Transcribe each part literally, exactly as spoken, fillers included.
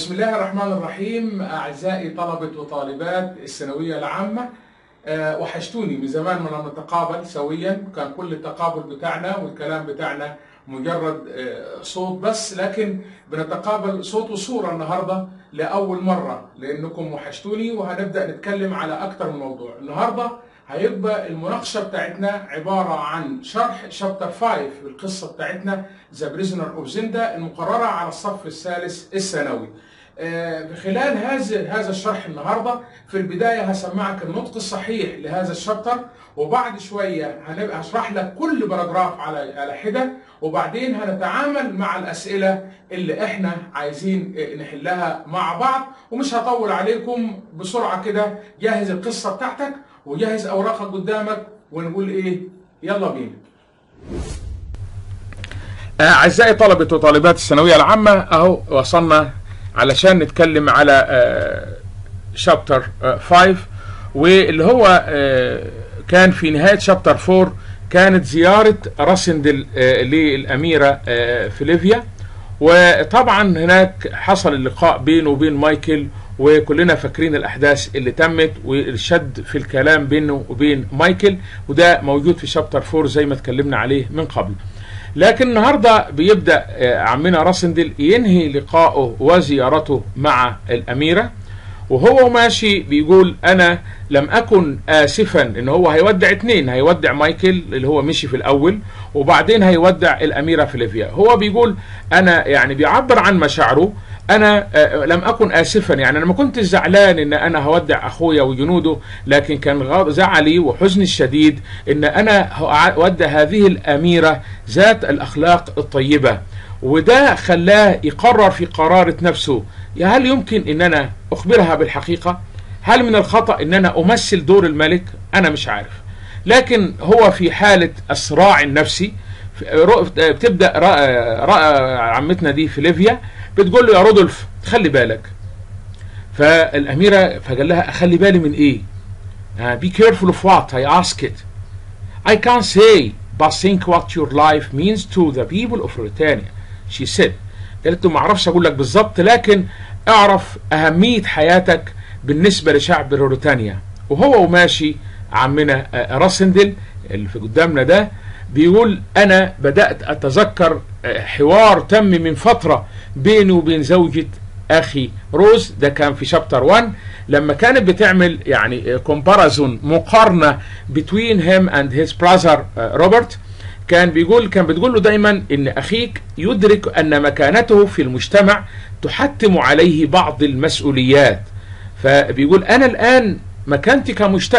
بسم الله الرحمن الرحيم. أعزائي طلبة وطالبات الثانوية العامة، أه وحشتوني من زمان ما لم نتقابل سويا. كان كل التقابل بتاعنا والكلام بتاعنا مجرد أه صوت بس، لكن بنتقابل صوت وصورة النهاردة لأول مرة لأنكم وحشتوني، وهنبدأ نتكلم على أكثر من موضوع. النهاردة هيبقى المناقشة بتاعتنا عبارة عن شرح شابتر خمسة بالقصة بتاعتنا ذا بريزنر اوف زندا المقررة على الصف الثالث الثانوي. بخلال هذا هذا الشرح النهارده في البداية هسمعك النطق الصحيح لهذا الشابتر، وبعد شوية هنبقى هشرح لك كل باراجراف على على حدة، وبعدين هنتعامل مع الأسئلة اللي احنا عايزين نحلها مع بعض. ومش هطول عليكم، بسرعة كده جهز القصة بتاعتك وجهز أوراقك قدامك ونقول إيه؟ يلا بينا. أعزائي طلبة وطالبات الثانوية العامة، أهو وصلنا علشان نتكلم على شابتر خمسة، واللي هو كان في نهاية شابتر أربعة كانت زيارة راسندل للأميرة فليفيا، وطبعا هناك حصل اللقاء بينه وبين مايكل، وكلنا فاكرين الأحداث اللي تمت والشد في الكلام بينه وبين مايكل، وده موجود في شابتر أربعة زي ما اتكلمنا عليه من قبل. لكن النهاردة بيبدأ عمنا راسندل ينهي لقائه وزيارته مع الأميرة، وهو ماشي بيقول أنا لم أكن آسفا إن هو هيودع اتنين، هيودع مايكل اللي هو مشي في الأول، وبعدين هيودع الأميرة فليفيا. هو بيقول أنا يعني بيعبر عن مشاعره، أنا لم أكن آسفا، يعني أنا ما كنت زعلان إن أنا هودع أخويا وجنوده، لكن كان زعلي وحزني الشديد إن أنا أودع هذه الأميرة ذات الأخلاق الطيبة. وده خلاه يقرر في قرارة نفسه، هل يمكن إن أنا أخبرها بالحقيقة؟ هل من الخطأ إن أنا أمثل دور الملك؟ أنا مش عارف. لكن هو في حالة الصراع النفسي بتبدأ عمتنا دي فليفيا بتقول له يا رودولف خلي بالك. فالأميرة فقال لها أخلي بالي من إيه؟ uh, be careful of what? I ask it. I can't say but think what your life means to the people of Mauritania. She said. قالت له ما أعرفش أقول لك بالظبط، لكن أعرف أهمية حياتك بالنسبة لشعب موريتانيا. وهو وماشي عمنا راسندل اللي في قدامنا ده بيقول أنا بدأت أتذكر حوار تم من فترة بيني وبين زوجة أخي روز، ده كان في شابتر واحد لما كانت بتعمل يعني كومبارازون مقارنة between him and his brother روبرت. كان بيقول كان بتقول له دايما إن أخيك يدرك أن مكانته في المجتمع تحتم عليه بعض المسؤوليات. فبيقول أنا الآن مكانتي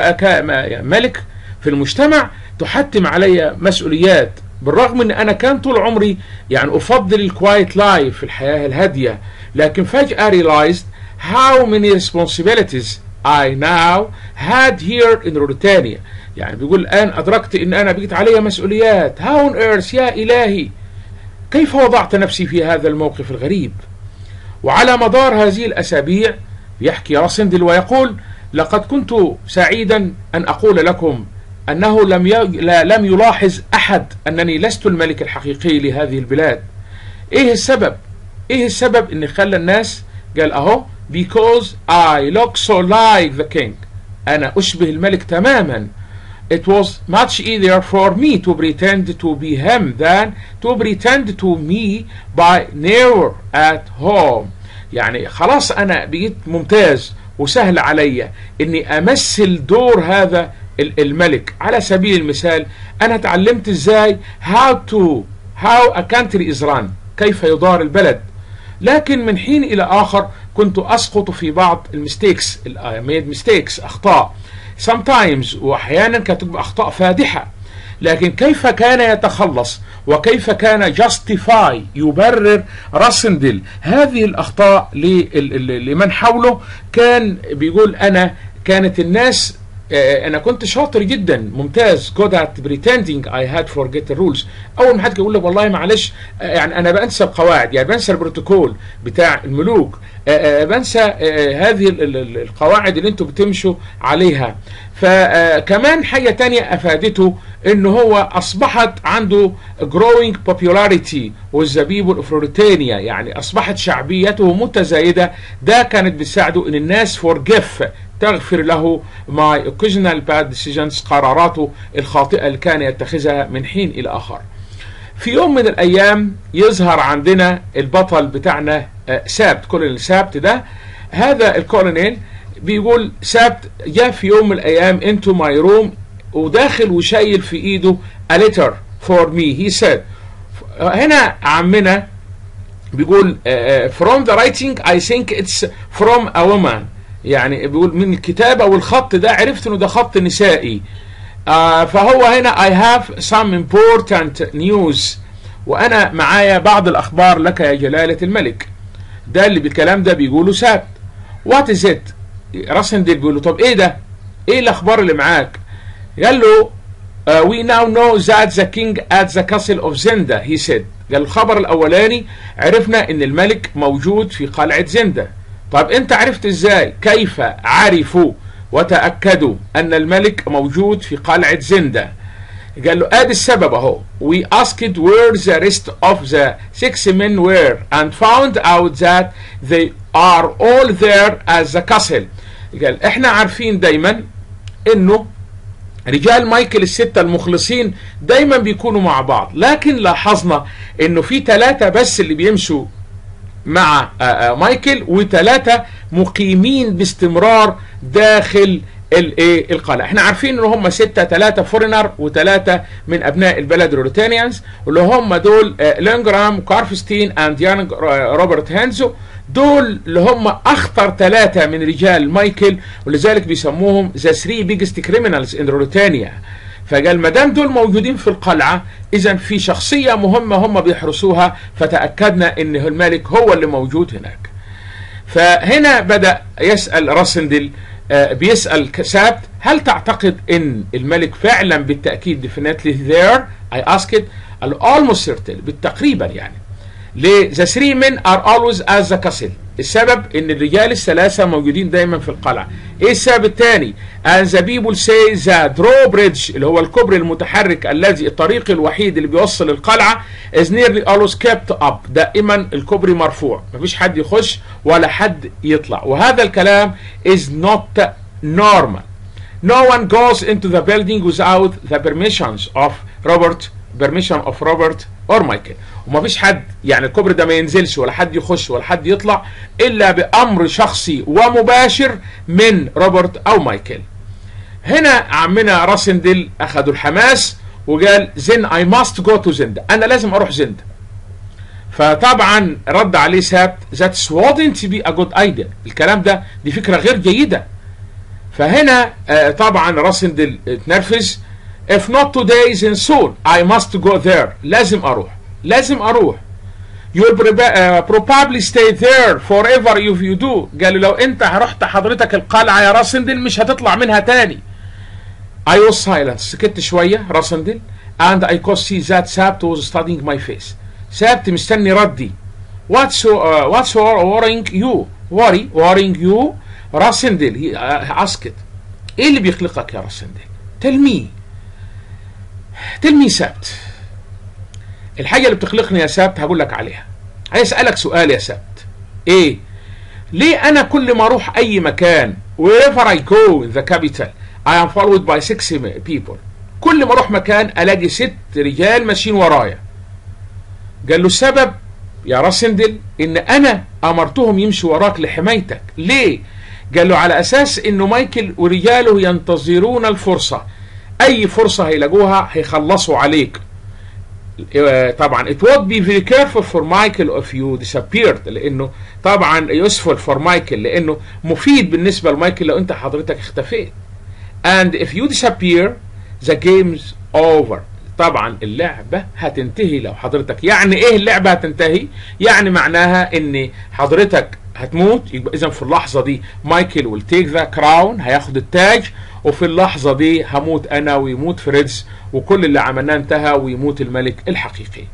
كملك في المجتمع تحتم علي مسؤوليات، بالرغم ان انا كان طول عمري يعني افضل الكوايت لايف، الحياة الهادية، لكن فجأة realized how many responsibilities I now had here in Mauritania. يعني بيقول الآن أدركت ان انا بقيت علي مسؤوليات. how on earth يا إلهي، كيف وضعت نفسي في هذا الموقف الغريب؟ وعلى مدار هذه الأسابيع يحكي راسندل ويقول لقد كنت سعيدا أن أقول لكم أنه لم لم يلاحظ أحد أنني لست الملك الحقيقي لهذه البلاد. إيه السبب؟ إيه السبب إن خلى الناس؟ قال أهو because I look so like the king. أنا أشبه الملك تماما. It was much easier for me to pretend to be him than to pretend to me by never at home. يعني خلاص أنا بقيت ممتاز وسهل علي إني أمثل دور هذا الملك. على سبيل المثال أنا تعلمت إزاي how to how a country is run، كيف يدار البلد، لكن من حين إلى آخر كنت أسقط في بعض المستيكس made mistakes أخطاء sometimes، وأحيانا كانت تبقى أخطاء فادحة، لكن كيف كان يتخلص وكيف كان justify يبرر راسندل هذه الأخطاء لمن حوله. كان بيقول أنا كانت الناس انا كنت شاطر جدا ممتاز good at pretending I had forget the rules. اول ما حد يقول لك والله معلش يعني انا بنسى القواعد، يعني بنسى البروتوكول بتاع الملوك، بنسى هذه القواعد اللي انتوا بتمشوا عليها. فكمان حاجه تانية افادته ان هو اصبحت عنده growing popularity with the people of Mauritania، يعني اصبحت شعبيته متزايده. ده كانت بتساعده ان الناس forgive تغفر له my occasional bad decisions، قراراته الخاطئة اللي كان يتخذها من حين إلى آخر. في يوم من الأيام يظهر عندنا البطل بتاعنا سابت، كولونيل سابت ده. هذا الكولونيل بيقول سابت جاء في يوم من الأيام into my room وداخل وشايل في إيده a letter for me he said. هنا عمنا بيقول from the writing I think it's from a woman، يعني بيقول من الكتابة والخط ده عرفت انه ده خط نسائي. آه فهو هنا I have some important news، وانا معايا بعض الاخبار لك يا جلالة الملك. ده اللي بالكلام ده بيقوله سابت. what is it؟ راسندل بيقول له طب ايه ده؟ ايه الاخبار اللي معاك؟ قال له uh, we now know that the king at the castle of Zenda he said. قال الخبر الاولاني عرفنا ان الملك موجود في قلعة زندا. طب انت عرفت ازاي؟ كيف عرفوا وتأكدوا ان الملك موجود في قلعة زندا؟ قال له ادي السبب اهو. we asked where the rest of the six men were and found out that they are all there at the castle. قال احنا عارفين دايما انه رجال مايكل الستة المخلصين دايما بيكونوا مع بعض، لكن لاحظنا انه في ثلاثة بس اللي بيمشوا مع مايكل وثلاثة مقيمين باستمرار داخل الايه القلعه. احنا عارفين ان هم ستة، ثلاثة فورينر وثلاثة من ابناء البلد روتانيانز، واللي هم دول لينجرام كارفستين اند يانج روبرت هانزو. دول اللي هم اخطر ثلاثة من رجال مايكل، ولذلك بيسموهم ذا ثري بيجست كريمنالز ان روتانيا. فقال ما دام دول موجودين في القلعه اذا في شخصيه مهمه هم بيحرسوها، فتاكدنا ان الملك هو اللي موجود هناك. فهنا بدا يسال راسندل آه بيسال سابت هل تعتقد ان الملك فعلا بالتاكيد definitely there؟ I asked almost certain بالتقريبا يعني. ليه؟ the three men are always at the castle. السبب ان الرجال الثلاثة موجودين دايما في القلعة. ايه السبب الثاني؟ and the people say the drawbridge اللي هو الكوبري المتحرك الذي الطريق الوحيد اللي بيوصل القلعة is nearly always kept up. دائما الكوبري مرفوع، مفيش حد يخش ولا حد يطلع، وهذا الكلام is not normal. no one goes into the building without the permissions of Robert permission of Robert or Michael. وما فيش حد يعني الكوبري ده ما ينزلش ولا حد يخش ولا حد يطلع الا بامر شخصي ومباشر من روبرت او مايكل. هنا عمنا راسندل اخذوا الحماس وقال then I must go to زندا، انا لازم اروح زندا. فطبعا رد عليه سابت that wouldn't be a good idea، الكلام ده دي فكرة غير جيدة. فهنا آه طبعا راسندل اتنرفز if not today then soon I must go there. لازم اروح لازم اروح. you'll probably stay there forever if you do. قالوا لو انت رحت حضرتك القلعة يا راسندل مش هتطلع منها تاني. I was silent. سكت شوية راسندل and I could see that Sabt was studying my face. سابت مستني ردي. what's uh, what's worrying you? worry worrying you راسندل he uh, asked. ايه اللي بيقلقك يا راسندل؟ tell me tell me سابت. الحاجة اللي بتقلقني يا سابت هقول لك عليها. عايز اسألك سؤال يا سابت. ايه؟ ليه انا كل ما اروح اي مكان wherever I go in the capital I am followed by six people. كل ما اروح مكان الاقي ست رجال ماشيين ورايا. قال له السبب يا راسندل ان انا امرتهم يمشوا وراك لحمايتك. ليه؟ قال له على اساس انه مايكل ورجاله ينتظرون الفرصة، اي فرصة هيلاقوها هيخلصوا عليك. طبعا it would be very careful for Michael if you disappeared، لانه طبعا useful for Michael لانه مفيد بالنسبة لمايكل لو انت حضرتك اختفيت. and if you disappear the game's over. طبعا اللعبة هتنتهي لو حضرتك. يعني ايه اللعبة هتنتهي؟ يعني معناها ان حضرتك هتموت. يبقى اذا في اللحظة دي مايكل will take the crown، هياخد التاج وفي اللحظة دي هموت أنا ويموت فريدز وكل اللي عملناه انتهى ويموت الملك الحقيقي.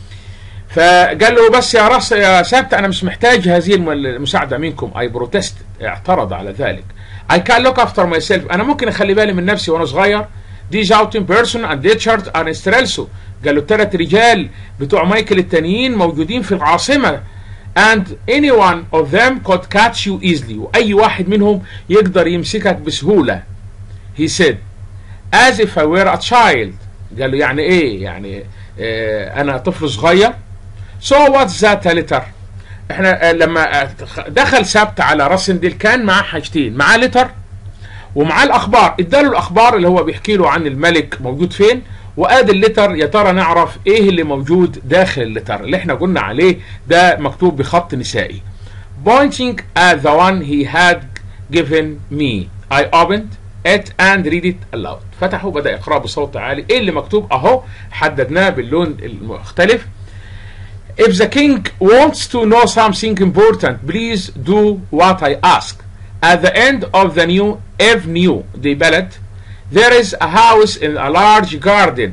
فقال له بس يا راس يا سابت أنا مش محتاج هذه المساعدة منكم. I protested. اعترض على ذلك. I can look after myself. أنا ممكن أخلي بالي من نفسي وأنا صغير. These outing person and Richard are in Strelso. قال له الثلاث رجال بتوع مايكل التانيين موجودين في العاصمة. And any one of them could catch you easily. وأي واحد منهم يقدر يمسكك بسهولة. He said as if I were a child. قال له يعني إيه؟ يعني إيه أنا طفل صغير. So what's that letter؟ احنا لما دخل سبت على راسنديل كان معاه حاجتين، معاه لتر ومعاه الاخبار. اداله الاخبار اللي هو بيحكي له عن الملك موجود فين، وادي اللتر يا ترى نعرف ايه اللي موجود داخل اللتر اللي احنا قلنا عليه ده مكتوب بخط نسائي. Pointing at the one he had given me I opened it and read it aloud. فتحه بدأ يقرأ بصوت عالي. ايه اللي مكتوب اهو حددناه باللون المختلف. If the king wants to know something important, please do what I ask. At the end of the new avenue, the ballot, there is a house in a large garden.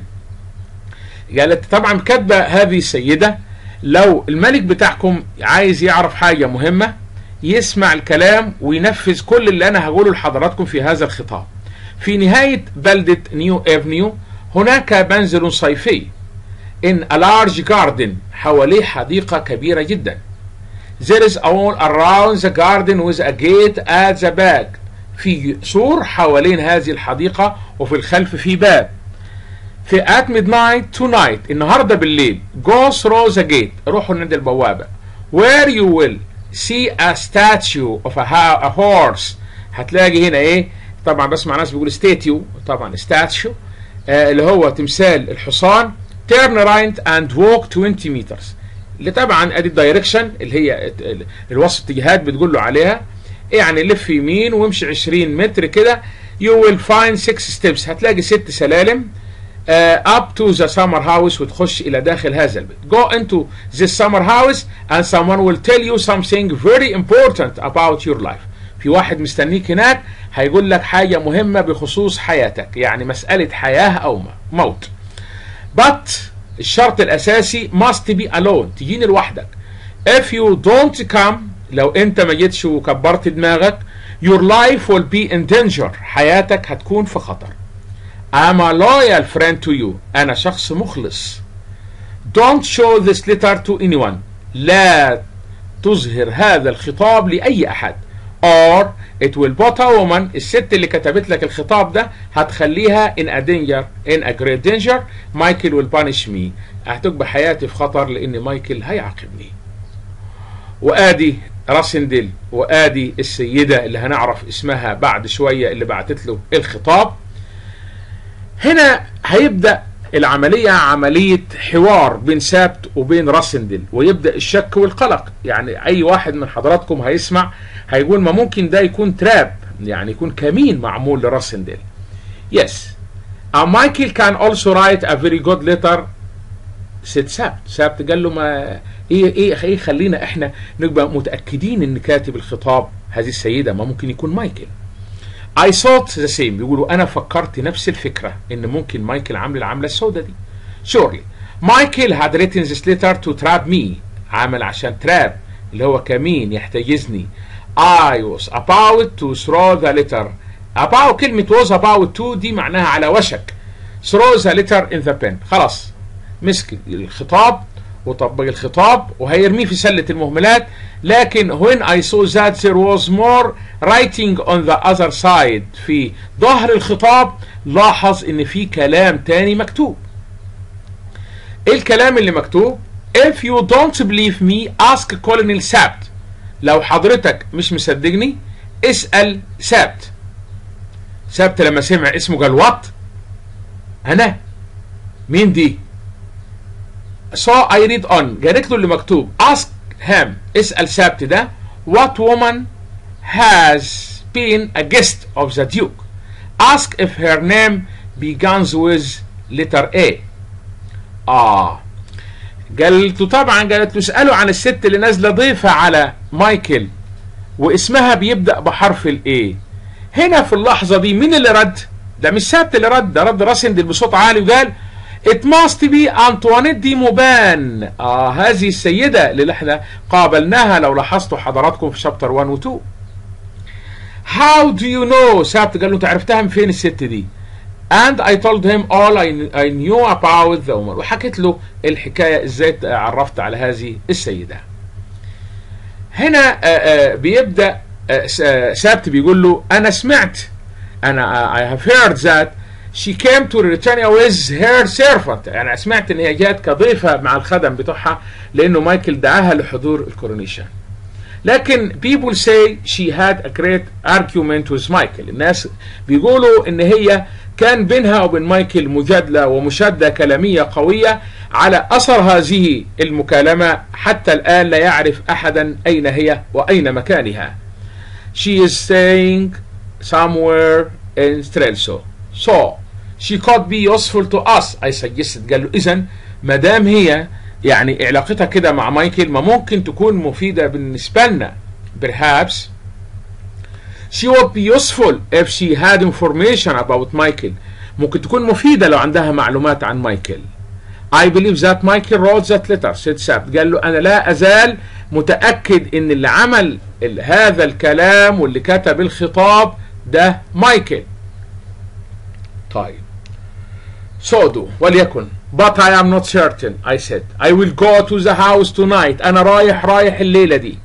قالت طبعا كاتبة هذه السيدة لو الملك بتاعكم عايز يعرف حاجة مهمة يسمع الكلام وينفذ كل اللي أنا هقوله لحضراتكم في هذا الخطاب. في نهاية بلدة نيو افنيو هناك منزل صيفي. In a large garden حواليه حديقة كبيرة جدا. There is a wall around the garden with a gate at the back. في سور حوالين هذه الحديقة وفي الخلف في باب. في at midnight tonight النهاردة بالليل go through the gate روحوا عند البوابة where you will see a statue of a, a horse. هتلاقي هنا ايه طبعا بسمع ناس بيقول statue طبعا statue آه اللي هو تمثال الحصان. turn right and walk twenty meters. اللي طبعا ادي الدايركشن اللي هي الوسط اتجاهات بتقول له عليها يعني لف يمين وامشي عشرين متر كده. you will find six steps هتلاقي ست سلالم uh, up to the summer house وتخش الى داخل هذا البيت. go into this summer house and someone will tell you something very important about your life. في واحد مستنيك هناك هيقول لك حاجة مهمة بخصوص حياتك يعني مسألة حياة او موت. but الشرط الأساسي must be alone تجيني لوحدك. if you don't come لو أنت ما جيتش وكبرت دماغك your life will be in danger حياتك هتكون في خطر. I'm a loyal friend to you أنا شخص مخلص. don't show this letter to anyone لا تظهر هذا الخطاب لأي أحد. or it will put a woman الست اللي كتبت لك الخطاب ده هتخليها in a danger in a great danger. مايكل will punish me هتبقى حياتي في خطر لأن مايكل هيعاقبني. وآدي راسنديل وآدي السيدة اللي هنعرف اسمها بعد شوية اللي بعتت له الخطاب. هنا هيبدأ العملية عملية حوار بين سابت وبين راسنديل ويبدأ الشك والقلق. يعني أي واحد من حضراتكم هيسمع هيقول ما ممكن ده يكون تراب يعني يكون كمين معمول لراسنديل. Yes. And Michael can also write a very good letter. سيد سابت سابت قال له ما ايه ايه ايه خلينا احنا نبقى متأكدين ان كاتب الخطاب هذه السيدة ما ممكن يكون مايكل. I thought the same بيقولوا انا فكرت نفس الفكرة ان ممكن مايكل عامل العملة السوداء دي. Surely Michael had written this letter to trap me عمل عشان تراب اللي هو كمين يحتجزني. I was about to throw the letter. about كلمة was about to دي معناها على وشك. throw the letter in the pen خلاص مسك الخطاب وطبق الخطاب وهيرميه في سلة المهملات. لكن when I saw that there was more writing on the other side في ظهر الخطاب لاحظ ان في كلام تاني مكتوب. ايه الكلام اللي مكتوب؟ if you don't believe me ask Colonel سابت. لو حضرتك مش مصدقني اسأل سابت. سابت لما سمع اسمه قال وات انا مين دي؟ so I read on قالت له اللي مكتوب ask him اسأل سابت ده what woman has been a guest of the Duke. ask if her name begins with letter A. اه قالت له طبعا قالت له اسأله عن الست اللي نازله ضيفة على مايكل واسمها بيبدأ بحرف الاي. هنا في اللحظة دي مين اللي رد؟ ده مش سابت اللي رد، ده رد راسندل بصوت عالي وقال It must be أنطوانيت دي موبان. آه هذه السيدة اللي احنا قابلناها لو لاحظتوا حضراتكم في شابتر واحد و اتنين. How do you know؟ سابت قال له انت عرفتها من فين الست دي؟ And I told him all I, I knew about the woman. وحكيت له الحكاية ازاي عرفت على هذه السيدة. هنا آآ آآ بيبدأ سابت بيقول له أنا سمعت أنا I have heard that she came to Britannia with her servant. يعني سمعت إن هي جات كضيفة مع الخدم بتوعها لأنه مايكل دعاها لحضور الكورونيشن. لكن people say she had a great argument with Michael. الناس بيقولوا إن هي كان بينها وبين مايكل مجادلة ومشادة كلامية قوية على أثر هذه المكالمة. حتى الآن لا يعرف أحدا أين هي وأين مكانها. She is staying somewhere in Strelso. So she could be useful to us. I suggested. قال له إذن ما دام هي يعني علاقتها كده مع مايكل ما ممكن تكون مفيدة بالنسبة لنا. Perhaps she would be useful if she had information about Michael. ممكن تكون مفيدة لو عندها معلومات عن مايكل. I believe that Michael wrote that letter. said سابت. قال له أنا لا أزال متأكد إن اللي عمل هذا الكلام واللي كتب الخطاب ده مايكل. طيب. So do. وليكن. But I am not certain. I said. I will go to the house tonight. أنا رايح رايح الليلة دي.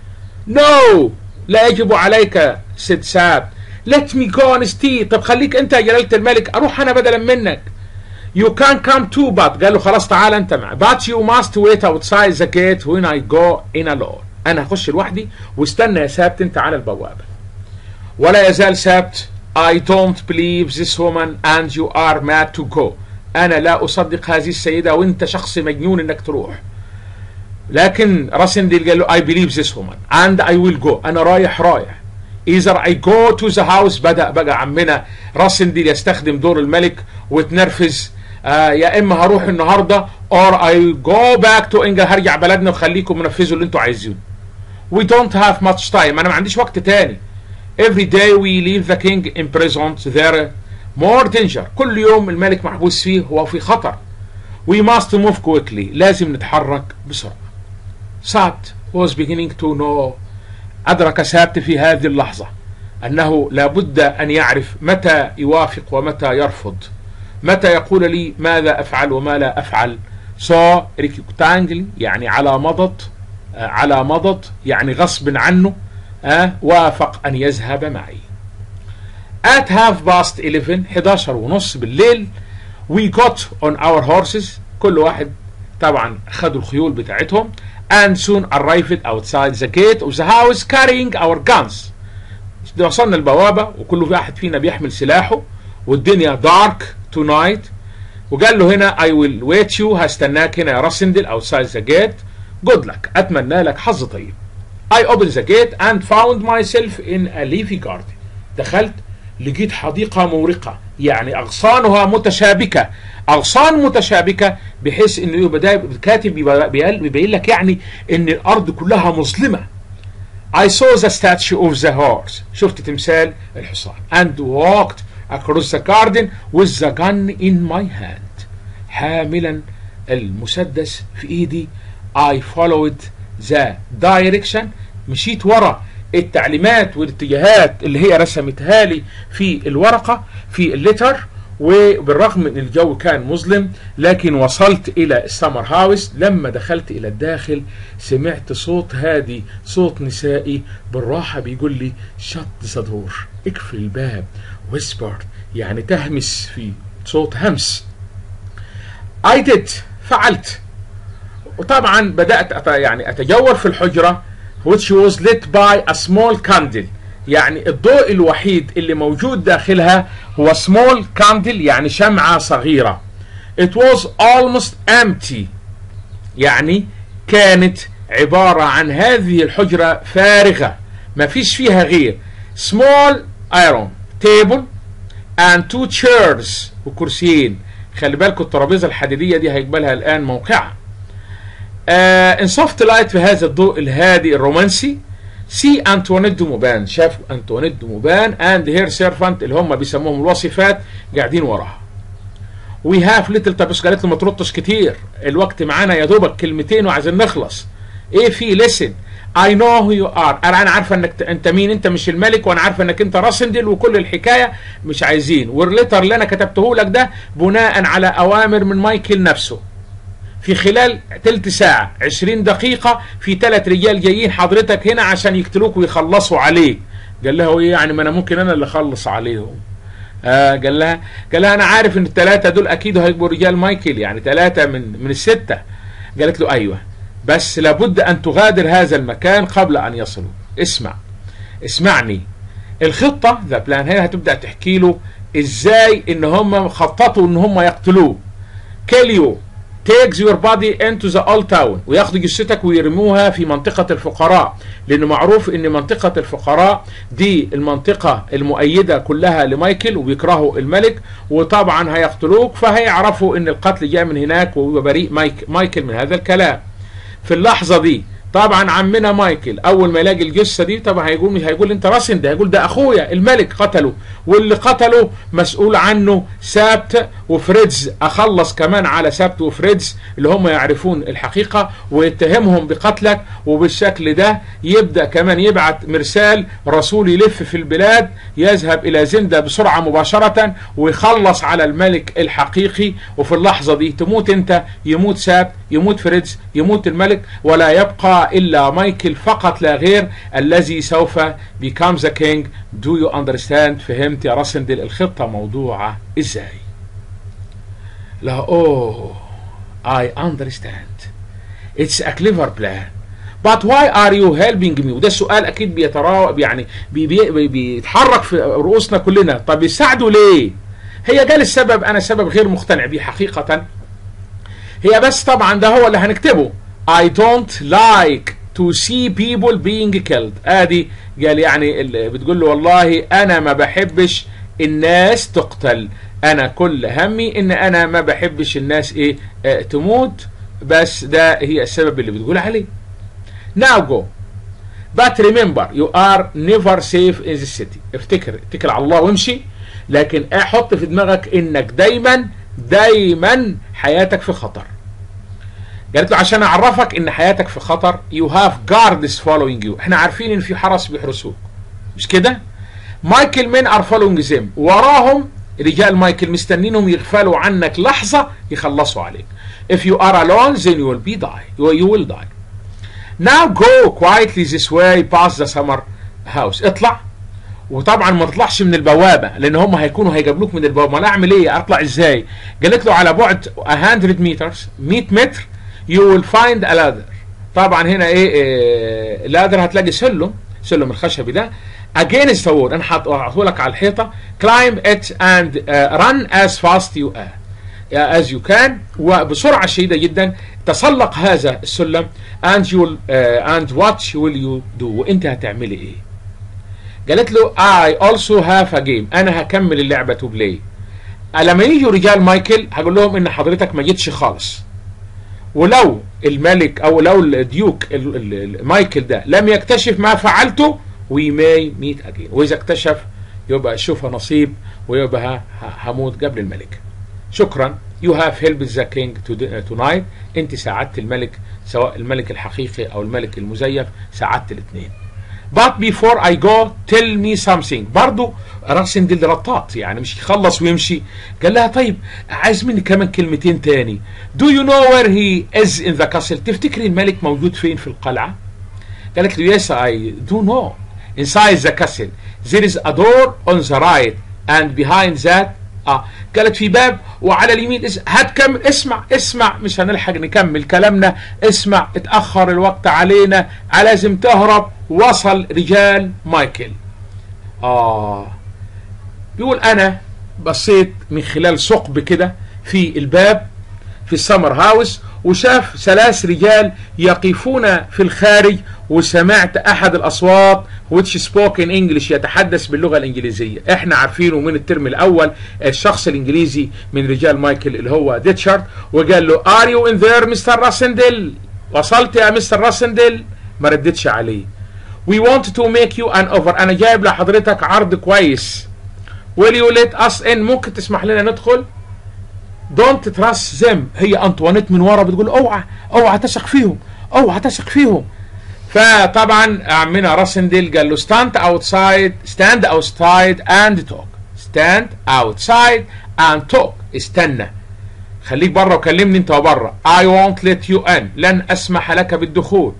No. لا يجب عليك said سابت. Let me go and stay. طب خليك أنت يا جلالة الملك أروح أنا بدلا منك. You can come too but. قال له خلاص تعال أنت معي. But you must wait outside the gate when I go in alone. أنا هخش لوحدي واستنى يا سابت أنت على البوابة. ولا يزال سابت I don't believe this woman and you are mad to go. أنا لا أصدق هذه السيدة وأنت شخص مجنون إنك تروح. لكن راسندل قال له I believe this woman and I will go. أنا رايح رايح. Either I go to the house. بدأ بقى عمنا راسندل يستخدم دور الملك وتنرفز. آه يا إما هروح النهاردة or I go back to England. هرجع بلدنا وخليكم منفذوا اللي انتوا عايزينه. We don't have much time. أنا ما عنديش وقت تاني. Every day we leave the king imprisoned there more danger. كل يوم الملك محبوس فيه هو في خطر. We must move quickly. لازم نتحرك بسرعة. سابت was beginning to know. أدرك سابت في هذه اللحظة أنه لابد أن يعرف متى يوافق ومتى يرفض. متى يقول لي ماذا أفعل وما لا أفعل. so rectangly يعني على مضض على مضض يعني غصب عنه. أه وافق أن يذهب معي. at half past eleven حداشر ونص بالليل we got on our horses. كل واحد طبعا خدوا الخيول بتاعتهم. and soon arrived outside the gate of the house carrying our guns. وصلنا البوابة وكل واحد فينا بيحمل سلاحه والدنيا dark tonight. وقال له هنا I will wait you. هستناك هنا يا راسندل outside the gate. good luck. أتمنى لك حظ طيب. I opened the gate and found myself in a leafy garden. دخلت لقيت حديقة مورقة يعني أغصانها متشابكة. أغصان متشابكة بحيث إنه يبقى الكاتب بيبين لك يعني إن الأرض كلها مظلمة. I saw the statue of the horse. شفت تمثال الحصان. and walked across the garden with the gun in my hand. حاملا المسدس في إيدي. I followed the direction. مشيت ورا التعليمات والاتجاهات اللي هي رسمتها لي في الورقة في الليتر. وبالرغم ان الجو كان مظلم لكن وصلت الى السمر هاوس. لما دخلت الى الداخل سمعت صوت هادي صوت نسائي بالراحة بيقول لي shut the door. اقفل الباب. whispered يعني تهمس في صوت همس. I did فعلت. وطبعا بدأت أت يعني أتجول في الحجرة which was lit by a small candle. يعني الضوء الوحيد اللي موجود داخلها هو small candle يعني شمعة صغيرة. it was almost empty يعني كانت عبارة عن هذه الحجرة فارغة ما فيش فيها غير small iron table and two chairs وكرسيين. خلي بالكم الترابيزة الحديدية دي هيقبلها الآن موقعها. ان soft light في هذا الضوء الهادي الرومانسي سي أنطوانيت دو موبان، شافوا أنطوانيت دو موبان and her servant اللي هم بيسموهم الوصفات قاعدين وراها. we have little. طب بس قالت له ما ترطش كتير، الوقت معانا يا دوبك كلمتين وعايزين نخلص. ايه في listen I know who you are، انا انا عارفه انك انت مين، انت مش الملك، وانا عارفه انك انت راسندل، وكل الحكايه مش عايزين. والليتر اللي انا كتبته لك ده بناء على اوامر من مايكل نفسه. في خلال تلت ساعه عشرين دقيقه في ثلاث رجال جايين حضرتك هنا عشان يقتلوك ويخلصوا عليك. قال لها ايه يعني، ما انا ممكن انا اللي اخلص عليهم. آه قال لها قال لها انا عارف ان الثلاثه دول اكيد هيبقوا رجال مايكل، يعني ثلاثه من من السته. قالت له ايوه بس لابد ان تغادر هذا المكان قبل ان يصلوا. اسمع اسمعني، الخطه ذا بلان هنا هتبدا تحكي له ازاي ان هم خططوا ان هم يقتلوه. كيليو takes your body into the old town، وياخدوا جثتك ويرموها في منطقة الفقراء، لأنه معروف إن منطقة الفقراء دي المنطقة المؤيدة كلها لمايكل وبيكرهوا الملك، وطبعا هيقتلوك، فهيعرفوا إن القتل جاء من هناك ويبقى بريء مايك مايكل من هذا الكلام. في اللحظة دي طبعا عمنا مايكل اول ما يلاقي الجثه دي طبعا هيقول مش هيقول انت راسن، ده هيقول ده اخويا الملك قتله، واللي قتله مسؤول عنه سابت وفريدز. اخلص كمان على سابت وفريدز اللي هم يعرفون الحقيقه ويتهمهم بقتلك، وبالشكل ده يبدا كمان يبعت مرسال رسول يلف في البلاد، يذهب الى زندا بسرعه مباشره ويخلص على الملك الحقيقي. وفي اللحظه دي تموت انت، يموت سابت، يموت فريدز، يموت الملك، ولا يبقى إلا مايكل فقط لا غير الذي سوف become the king. do you understand؟ فهمت يا راسندل الخطة موضوعة إزاي؟ لا أوه I understand it's a clever plan but why are you helping me؟ وده السؤال أكيد بيتراوب يعني بي بي بيتحرك في رؤوسنا كلنا. طب يساعدوا ليه؟ هي قال السبب، أنا سبب غير مقتنع به حقيقة، هي بس طبعا ده هو اللي هنكتبه. I don't like to see people being killed. ادي قال يعني بتقول له والله انا ما بحبش الناس تقتل، انا كل همي ان انا ما بحبش الناس ايه اه تموت، بس ده هي السبب اللي بتقول عليه. Now go but remember you are never safe in the city. افتكر اتكل على الله وامشي، لكن احط في دماغك انك دايما دايما حياتك في خطر. قالت له عشان اعرفك ان حياتك في خطر you have guards following you. احنا عارفين ان في حرس بيحرسوك مش كده؟ مايكل مين are following them، وراهم رجال مايكل مستنينهم يغفلوا عنك لحظة يخلصوا عليك. if you are alone then you will be die you will die. now go quietly this way past the summer house. اطلع، وطبعا ما تطلعش من البوابه لان هم هيكونوا هيجابلوك من البوابه. ما اعمل ايه؟ اطلع ازاي؟ قالت له على بعد مية meters مية متر you will find a ladder. طبعا هنا ايه, إيه لادر هتلاقي سلم سلم الخشبي ده against the wall، انا هحطه لك على الحيطه. climb it and uh, run as fast you are as you can، وبسرعه شديده جدا تسلق هذا السلم and you will, uh, and what will you do. وانت هتعملي ايه؟ قالت له I also have a game، انا هكمل اللعبه تو بلاي. لما يجوا رجال مايكل هقول لهم ان حضرتك ما جيتش خالص، ولو الملك او لو الديوك مايكل ده لم يكتشف ما فعلته we may meet again. واذا اكتشف يبقى شوفها نصيب ويبقى هموت قبل الملك. شكرا. you have helped the king tonight. انت ساعدت الملك، سواء الملك الحقيقي او الملك المزيف، ساعدت الاثنين. but before I go tell me something. برضو راسندل رطاط يعني مش يخلص ويمشي. قال لها طيب عايز مني كمان كلمتين تاني. do you know where he is in the castle؟ تفتكري الملك موجود فين في القلعة؟ قالت له yes I do know inside the castle there is a door on the right and behind that اه قالت في باب وعلى اليمين. هتكمل؟ اسمع اسمع مش هنلحق نكمل كلامنا، اسمع اتأخر الوقت علينا، لازم تهرب. وصل رجال مايكل. اه بيقول انا بصيت من خلال ثقب كده في الباب في السمر هاوس، وشاف ثلاث رجال يقفون في الخارج، وسمعت احد الاصوات which spoke in English يتحدث باللغه الانجليزيه. احنا عارفينه من الترم الاول الشخص الانجليزي من رجال مايكل اللي هو ديتشارد، وقال له are you in there مستر راسندل؟ وصلت يا مستر راسندل؟ ما ردتش عليه. we want to make you an offer. انا جايب لحضرتك عرض كويس. will you let us in؟ ممكن تسمح لنا ندخل؟ don't trust them. هي انطوانيت من ورا بتقول اوعى اوعى تثق فيهم اوعى تثق فيهم. فطبعا عمنا راسنديل قال له stand outside stand outside and talk. stand outside and talk. استنى خليك بره وكلمني انت وبره. I won't let you in. لن اسمح لك بالدخول.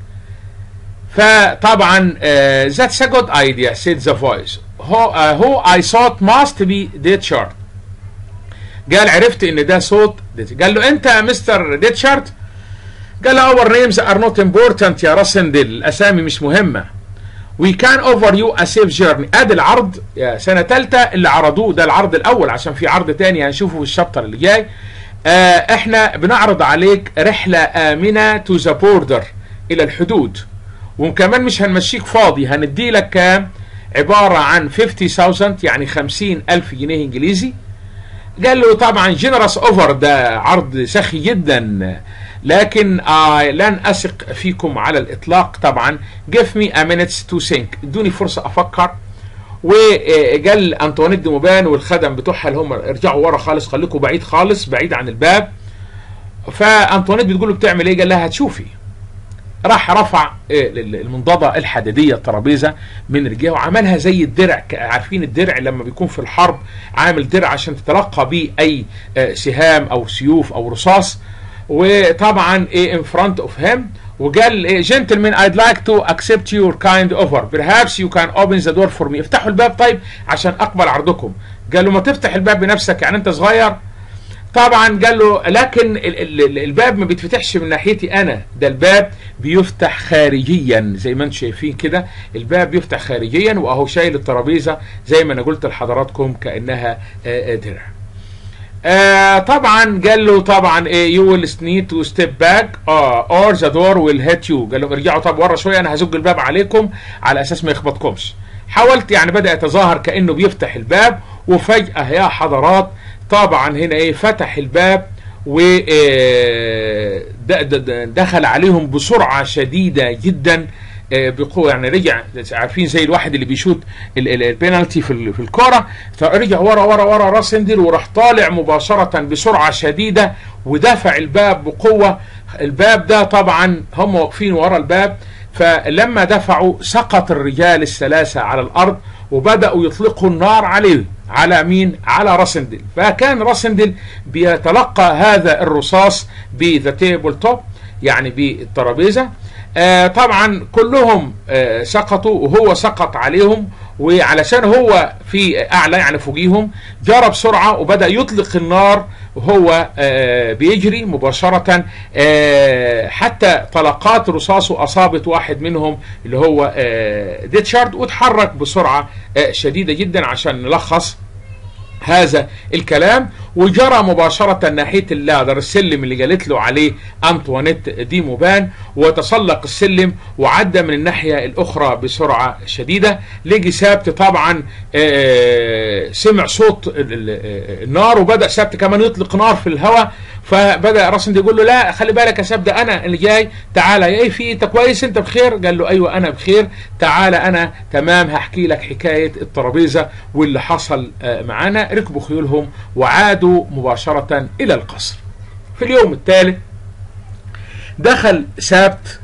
فطبعا uh, that's a good idea said the voice who, uh, who I thought must be Ditchard. قال عرفت ان ده صوت. قال له انت يا مستر ديتشارد؟ قال له our names are not important يا راسندل، الاسامي مش مهمه. we can offer you a safe journey. ادي العرض يا سنه ثالثه اللي عرضوه، ده العرض الاول عشان في عرض تاني هنشوفه في الشابتر اللي جاي. آه احنا بنعرض عليك رحله امنه تو ذا بوردر، الى الحدود، وكمان مش هنمشيك فاضي، هندي لك كام؟ عباره عن خمسين ألف يعني خمسين ألف جنيه انجليزي. قال له طبعا جنرس اوفر، ده عرض سخي جدا، لكن آه لن اثق فيكم على الاطلاق. طبعا give me a minute to think، ادوني فرصه افكر. وقال انطوانيت دي موبان والخدم بتوعها اللي هم ارجعوا ورا خالص، خليكم بعيد خالص بعيد عن الباب. فانطوانيت بتقول له بتعمل ايه؟ قال لها هتشوفي. راح رفع المنضده الحديديه الترابيزه من رجليه وعملها زي الدرع. عارفين الدرع لما بيكون في الحرب عامل درع عشان تتلقى بيه اي سهام او سيوف او رصاص. وطبعا ايه in front of him، وقال ايه gentlemen I'd like to accept your kind offer perhaps you can open the door for me. افتحوا الباب طيب عشان اقبل عرضكم. قال له ما تفتح الباب بنفسك يعني انت صغير. طبعا قال له لكن الباب ما بيتفتحش من ناحيتي انا، ده الباب بيفتح خارجيا زي ما انتم شايفين كده، الباب بيفتح خارجيا واهو شايل الترابيزه زي ما انا قلت لحضراتكم كانها درع. آه طبعا قال له طبعا ايه you will need to step back uh, or the door will hit you. قال له ارجعوا طب ورا شويه انا هزج الباب عليكم على اساس ما يخبطكمش. حاولت يعني بدأ يتظاهر كأنه بيفتح الباب، وفجأة يا حضرات طبعا هنا ايه فتح الباب ودخل عليهم بسرعة شديدة جدا بقوة، يعني رجع عارفين زي الواحد اللي بيشوت البينالتي في في الكرة، فرجع ورا ورا ورا راسندل وراح طالع مباشرة بسرعة شديدة ودفع الباب بقوة. الباب ده طبعا هم واقفين ورا الباب، فلما دفعوا سقط الرجال الثلاثة على الأرض وبدأوا يطلقوا النار عليه. على مين؟ على راسندل. فكان راسندل بيتلقى هذا الرصاص بذا تيبل توب يعني بالترابيزة. آه طبعا كلهم آه سقطوا وهو سقط عليهم، وعلشان هو في أعلى يعني فوقيهم جرى بسرعة وبدأ يطلق النار وهو آه بيجري مباشرة آه حتى طلقات رصاصه أصابت واحد منهم اللي هو آه ديتشارد، وتحرك بسرعة آه شديدة جدا عشان نلخص هذا الكلام، وجرى مباشرة ناحية اللادر السلم اللي قالت له عليه أنطوانيت دي موبان، وتسلق السلم وعدى من الناحية الأخرى بسرعة شديدة. لقي سابت طبعا سمع صوت النار وبدأ سابت كمان يطلق نار في الهواء، فبدأ راسند يقول له لا خلي بالك يا سابت أنا اللي جاي، تعالى ايه في انت كويس انت بخير؟ قال له ايوه انا بخير، تعالى انا تمام هحكي لك حكاية الترابيزة واللي حصل معانا. ركبوا خيولهم وعادوا مباشرة إلى القصر. في اليوم التالي دخل سابت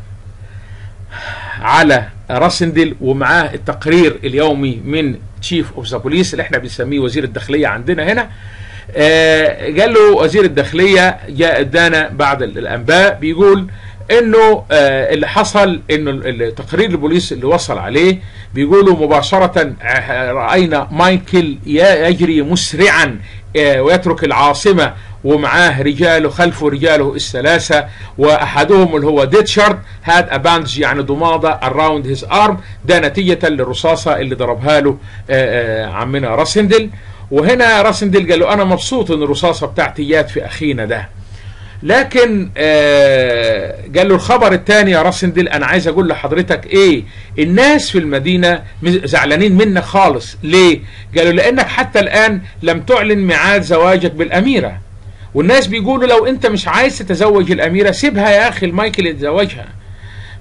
على راسندل ومعاه التقرير اليومي من تشيف اوف ذا بوليس اللي احنا بنسميه وزير الداخلية عندنا هنا. آه قال له وزير الداخلية جاء ادانا بعض الأنباء بيقول انه آه اللي حصل انه التقرير البوليس اللي وصل عليه بيقولوا مباشرة رأينا مايكل يجري مسرعا آه ويترك العاصمة ومعاه رجاله خلفه رجاله الثلاثة، واحدهم اللي هو ديتشارد هاد اباندج يعني ضمادة اراوند هيز ارم، ده نتيجة للرصاصة اللي ضربها له آه آه عمنا راسندل. وهنا راسندل قال له انا مبسوط ان الرصاصة بتاعتي جات في اخينا ده، لكن آه قال له الخبر الثاني يا راسندل انا عايز اقول لحضرتك ايه، الناس في المدينة زعلانين منك خالص. ليه؟ قالوا لانك حتى الان لم تعلن ميعاد زواجك بالاميرة، والناس بيقولوا لو انت مش عايز تتزوج الاميرة سيبها يا اخي المايكل يتزوجها.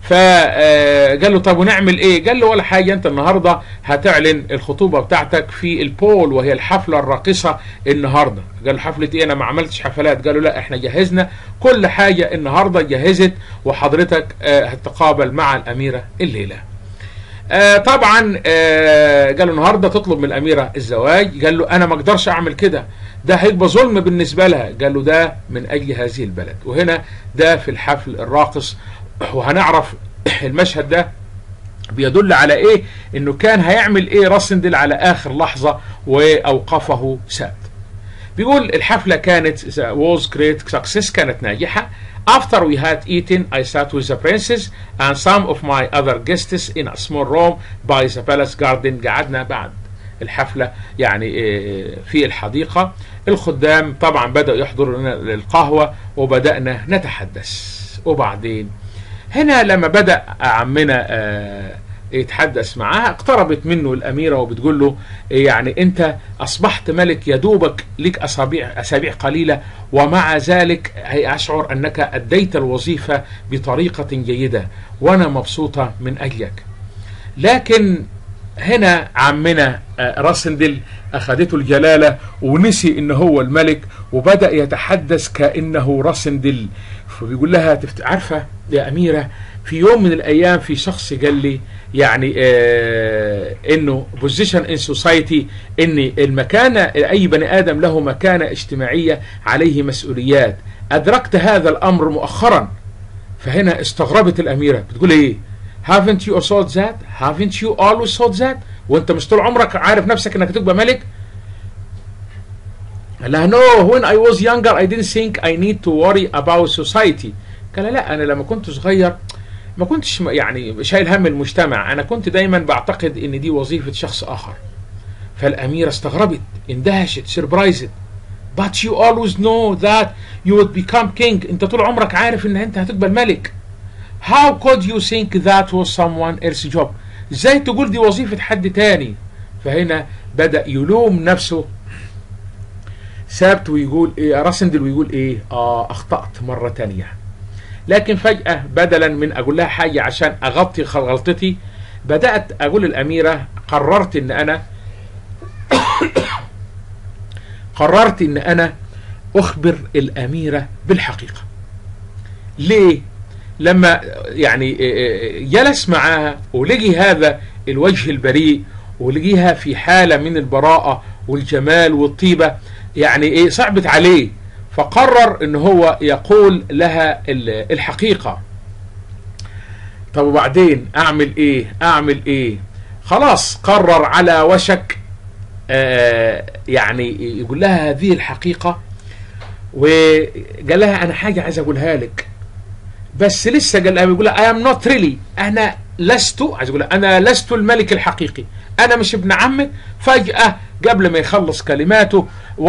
فقال له طب ونعمل ايه؟ قال له ولا حاجه، انت النهارده هتعلن الخطوبه بتاعتك في البول، وهي الحفله الراقصه النهارده. قال له حفله ايه؟ انا ما عملتش حفلات. قالوا لا احنا جهزنا كل حاجه النهارده جهزت، وحضرتك هتتقابل مع الاميره الليله. آه طبعا آه قال له النهارده تطلب من الاميره الزواج. قال له انا ما اقدرش اعمل كده، ده هيبقى ظلم بالنسبه لها. قال له ده من اجل هذه البلد. وهنا ده في الحفل الراقص، وهنعرف المشهد ده بيدل على ايه، انه كان هيعمل ايه راسندل على اخر لحظه واوقفه سات. بيقول الحفله كانت was great success، كانت ناجحه. After we had eaten, I sat with the princess and some of my other guests in a small room by the palace garden. قعدنا بعد الحفلة يعني في الحديقة. الخدام طبعا بدأوا يحضروا لنا القهوة وبدأنا نتحدث. وبعدين هنا لما بدأ عمنا يتحدث معاها، اقتربت منه الأميرة وبتقول له يعني أنت أصبحت ملك، يدوبك لك أسابيع أسابيع قليلة، ومع ذلك أشعر أنك أديت الوظيفة بطريقة جيدة وأنا مبسوطة من أجلك. لكن هنا عمنا راسندل أخذته الجلالة ونسي إن هو الملك، وبدأ يتحدث كأنه راسندل. فبيقول لها عارفة يا أميرة، في يوم من الأيام في شخص قال لي يعني آه إنه position in society، إن المكانة أي بني آدم له مكانة اجتماعية عليه مسؤوليات. أدركت هذا الأمر مؤخرا. فهنا استغربت الأميرة بتقول إيه؟ haven't you thought that? haven't you always thought that? وأنت مش طول عمرك عارف نفسك إنك تبقى ملك؟ قال لها no, when I was younger I didn't think I need to worry about society. قال لا أنا لما كنت صغير ما كنتش يعني شايل هم المجتمع، أنا كنت دايما بعتقد إن دي وظيفة شخص آخر. فالأميرة استغربت، اندهشت، surprised. but you always know that you would become king. أنت طول عمرك عارف إن أنت هتبقى الملك. how could you think that was someone else's job؟ إزاي تقول دي وظيفة حد تاني؟ فهنا بدأ يلوم نفسه سابت ويقول إيه راسندل، ويقول إيه آه أخطأت مرة تانية. لكن فجأة بدلا من أقول لها حاجة عشان أغطي غلطتي، بدأت أقول للأميرة قررت إن أنا قررت إن أنا أخبر الأميرة بالحقيقة. ليه؟ لما يعني جلس معاها ولقي هذا الوجه البريء، ولقيها في حالة من البراءة والجمال والطيبة، يعني إيه صعبت عليه. فقرر ان هو يقول لها الحقيقة. طب وبعدين اعمل ايه اعمل ايه خلاص قرر على وشك آه يعني يقول لها هذه الحقيقة. وقال لها انا حاجة عايز اقولها لك، بس لسه قال لها بيقول لها I am not really، انا لست عايز اقول انا لست الملك الحقيقي، انا مش ابن عمك. فجأة قبل ما يخلص كلماته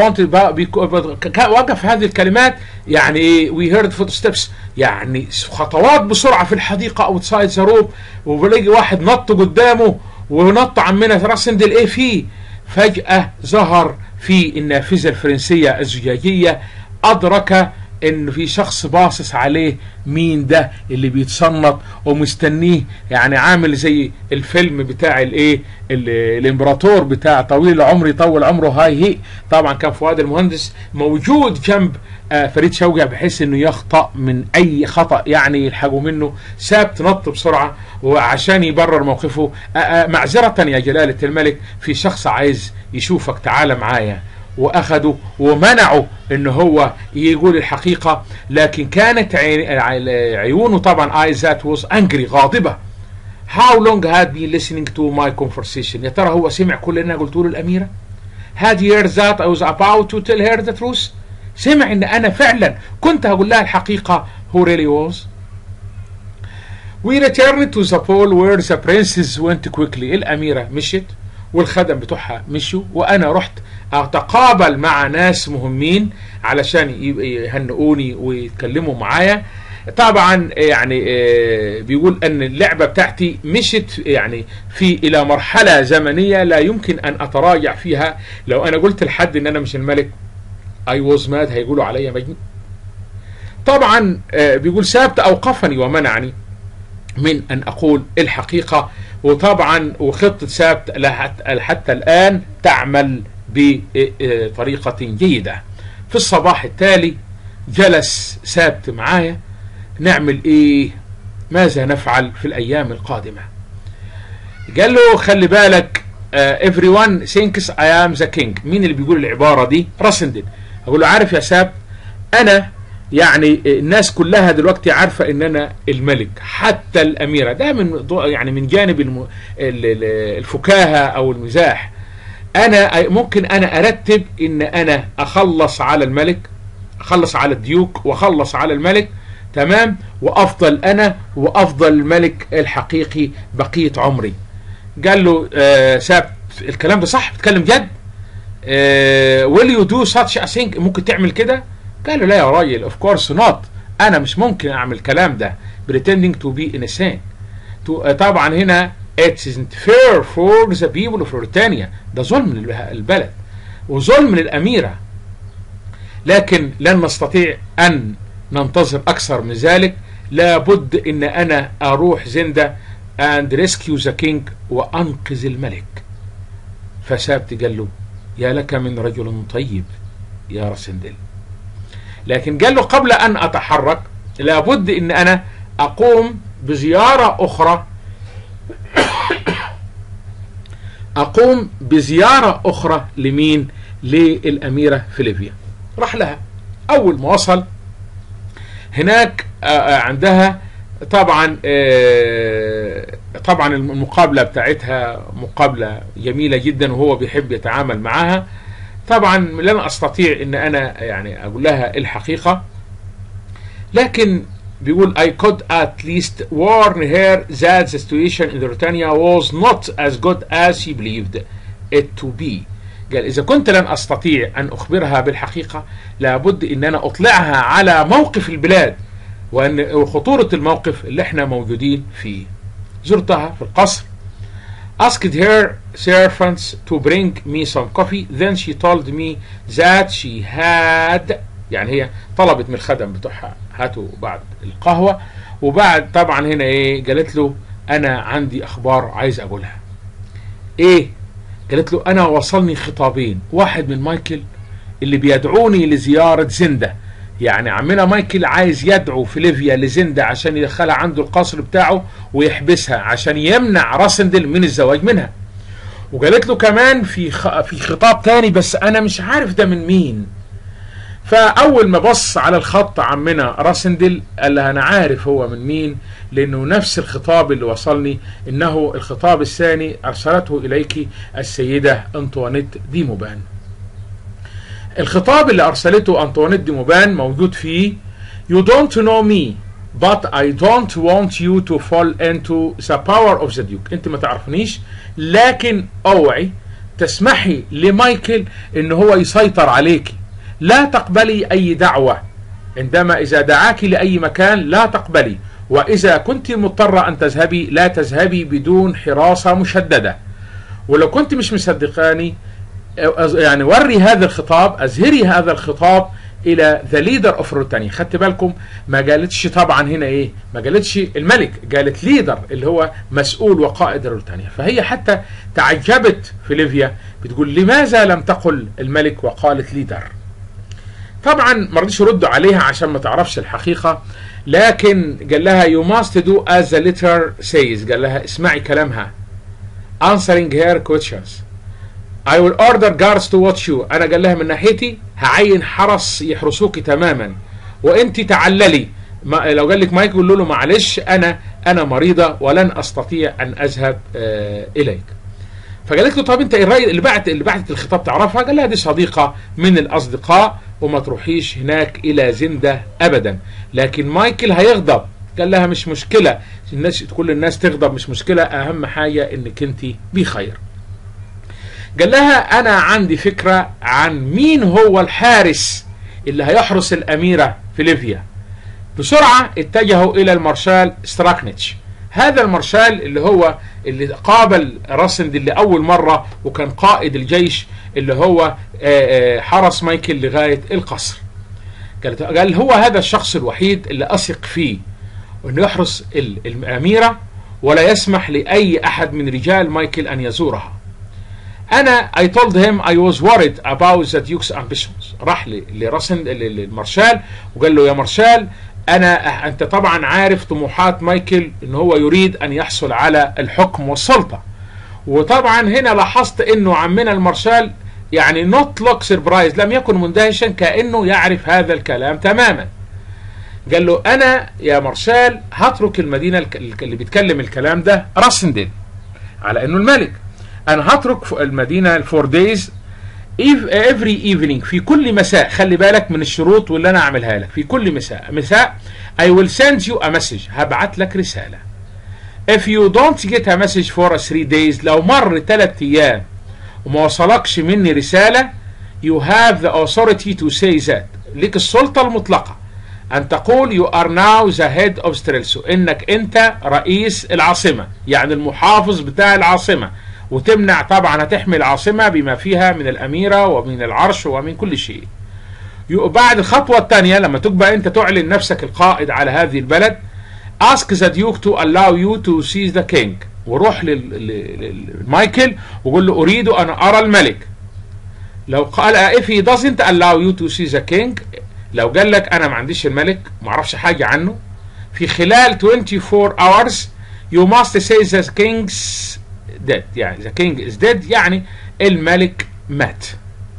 وقف هذه الكلمات، يعني ايه we heard footsteps، يعني خطوات بسرعة في الحديقة outside the room، وبلاقي واحد نط قدامه ونط عمنا راسندل ايه فيه. فجأة ظهر في النافذة الفرنسية الزجاجية، أدرك ان في شخص باصص عليه. مين ده اللي بيتصنط ومستنيه؟ يعني عامل زي الفيلم بتاع الايه الامبراطور بتاع طويل العمر يطول عمره هاي هي. طبعا كان فؤاد المهندس موجود جنب آه فريد شوقي بحيث انه يخطأ من اي خطأ يعني يلحقوا منه. ساب تنط بسرعة وعشان يبرر موقفه. آه آه معذرة يا جلالة الملك، في شخص عايز يشوفك، تعال معايا. واخده ومنعه ان هو يقول الحقيقة. لكن كانت عيونه طبعا eyes that was angry، غاضبة. how long had been listening to my conversation؟ يا ترى هو سمع كل اللي انا قلته له الاميرة؟ had he heard that I was about to tell her the truth؟ سمع ان انا فعلا كنت هقول لها الحقيقة who really was. we returned to the pool where the princess went quickly. الاميرة مشت والخدم بتوعها مشوا، وانا رحت اتقابل مع ناس مهمين علشان يهنئوني ويتكلموا معايا. طبعا يعني بيقول ان اللعبة بتاعتي مشت يعني في الى مرحلة زمنية لا يمكن ان اتراجع فيها. لو انا قلت لحد ان انا مش الملك I was mad هيقولوا عليا مجنون. طبعا بيقول سابت اوقفني ومنعني من أن أقول الحقيقة. وطبعا وخطة سابت حتى الآن تعمل بطريقة جيدة. في الصباح التالي جلس سابت معايا، نعمل إيه؟ ماذا نفعل في الأيام القادمة؟ قال له خلي بالك uh, everyone thinks I am the king. مين اللي بيقول العبارة دي؟ راسندل. أقول له عارف يا سابت، أنا يعني الناس كلها دلوقتي عارفة ان انا الملك، حتى الاميرة. ده من يعني من جانب الم... الفكاهة او المزاح. انا ممكن انا ارتب ان انا اخلص على الملك، اخلص على الديوك واخلص على الملك، تمام، وافضل انا وافضل الملك الحقيقي بقية عمري. قال له آه سابت الكلام ده صح؟ بتكلم جد؟ آه will you do such a thing؟ ممكن تعمل كده؟ قال له لا يا راجل of course not، أنا مش ممكن أعمل الكلام ده pretending to be innocent. طبعا هنا it isn't fair for the people of Mauritania، ده ظلم للبلد وظلم للأميرة، لكن لن نستطيع أن ننتظر أكثر من ذلك. لابد إن أنا أروح زندة and rescue the king وأنقذ الملك. فسابت قال له يا لك من رجل طيب يا راسندل، لكن قال له قبل أن أتحرك لابد أن أنا أقوم بزيارة أخرى أقوم بزيارة أخرى لمين؟ للأميرة فيليفيا. راح لها. أول ما وصل هناك عندها طبعا طبعا المقابلة بتاعتها مقابلة جميلة جدا، وهو بيحب يتعامل معها. طبعا لن أستطيع أن أنا يعني أقول لها الحقيقة، لكن بيقول I could at least warn her that the situation in Mauritania was not as good as she believed it to be. قال إذا كنت لن أستطيع أن أخبرها بالحقيقة لابد أن أنا أطلعها على موقف البلاد وأن وخطورة الموقف اللي احنا موجودين فيه. زرتها في القصر. asked her servants to bring me some coffee, then she told me that she had، يعني هي طلبت من الخدم بتوعها هاتوا بعد القهوة، وبعد طبعا هنا ايه قالت له انا عندي اخبار عايز اقولها. ايه؟ قالت له انا وصلني خطابين، واحد من مايكل اللي بيدعوني لزيارة زندة، يعني عمنا مايكل عايز يدعو فيليفيا لزندة عشان يدخلها عنده القصر بتاعه ويحبسها عشان يمنع راسندل من الزواج منها. وقالت له كمان في في خطاب تاني بس انا مش عارف ده من مين. فاول ما بص على الخط عمنا راسندل قال لها انا عارف هو من مين، لانه نفس الخطاب اللي وصلني، انه الخطاب الثاني ارسلته اليك السيدة أنطوانيت دي موبان. الخطاب اللي أرسلته أنطوانيت دي موبان موجود فيه You don't know me but I don't want you to fall into the power of the duke. انت ما تعرفنيش لكن اوعي تسمحي لمايكل ان هو يسيطر عليك. لا تقبلي اي دعوة، عندما اذا دعاك لاي مكان لا تقبلي، واذا كنت مضطرة ان تذهبي لا تذهبي بدون حراسة مشددة. ولو كنت مش مصدقاني يعني وري هذا الخطاب، أظهري هذا الخطاب إلى ذا ليدر أوف موريتانيا. خدت بالكم ما قالتش طبعا هنا إيه، ما قالتش الملك، قالت ليدر اللي هو مسؤول وقائد موريتانيا. فهي حتى تعجبت فيليفيا بتقول لماذا لم تقل الملك وقالت ليدر. طبعا ما رضيش يردوا عليها عشان ما تعرفش الحقيقة، لكن قال لها you must do as the letter says. قال لها اسمعي كلامها answering her questions. I will order guards to watch you. أنا قال لها من ناحيتي هعين حرس يحرسوك تماما، وأنت تعللي. ما لو قال لك مايك قول له معلش أنا أنا مريضة ولن أستطيع أن أذهب آه إليك. فقالت له طب أنت الراجل اللي بعت اللي بعتت الخطاب تعرفها؟ قال لها دي صديقة من الأصدقاء وما تروحيش هناك إلى زندة أبدا، لكن مايكل هيغضب. قال لها مش مشكلة، الناس كل الناس تغضب مش مشكلة، أهم حاجة إنك أنت بخير. قال لها أنا عندي فكرة عن مين هو الحارس اللي هيحرس الأميرة فيليفيا. بسرعة اتجهوا إلى المارشال ستراكنيتش. هذا المارشال اللي هو اللي قابل راسندل لأول مرة وكان قائد الجيش اللي هو حرس مايكل لغاية القصر. قال هو هذا الشخص الوحيد اللي أثق فيه، وأنه يحرس الأميرة ولا يسمح لأي أحد من رجال مايكل أن يزورها. أنا I told him I was worried about the Duke's ambitions. راح لراسن للمارشال وقال له يا مارشال أنا أنت طبعا عارف طموحات مايكل إن هو يريد أن يحصل على الحكم والسلطة. وطبعا هنا لاحظت إنه عمنا المارشال يعني not look surprised، لم يكن مندهشا، كأنه يعرف هذا الكلام تماما. قال له أنا يا مارشال هترك المدينة اللي بيتكلم الكلام ده راسندل على إنه الملك، أنا هترك المدينة الفور دايز every evening في كل مساء. خلي بالك من الشروط واللي أنا أعملها لك. في كل مساء مساء I will send you a message، هبعت لك رسالة. if you don't get a message for three days، لو مر ثلاث أيام وما وصلكش مني رسالة you have the authority to say that، لك السلطة المطلقة أن تقول you are now the head of Strelso، إنك أنت رئيس العاصمة، يعني المحافظ بتاع العاصمة، وتمنع طبعا هتحمي العاصمة بما فيها من الأميرة ومن العرش ومن كل شيء. بعد الخطوة الثانية لما تبقى أنت تعلن نفسك القائد على هذه البلد ask the Duke to allow you to see the king، وروح لمايكل وقول له أريد أن أرى الملك. لو قال if he doesn't allow you to see the king، لو قال لك أنا ما عنديش الملك ما أعرفش حاجة عنه، في خلال twenty-four hours you must say the king's dead، يعني the king is dead يعني الملك مات.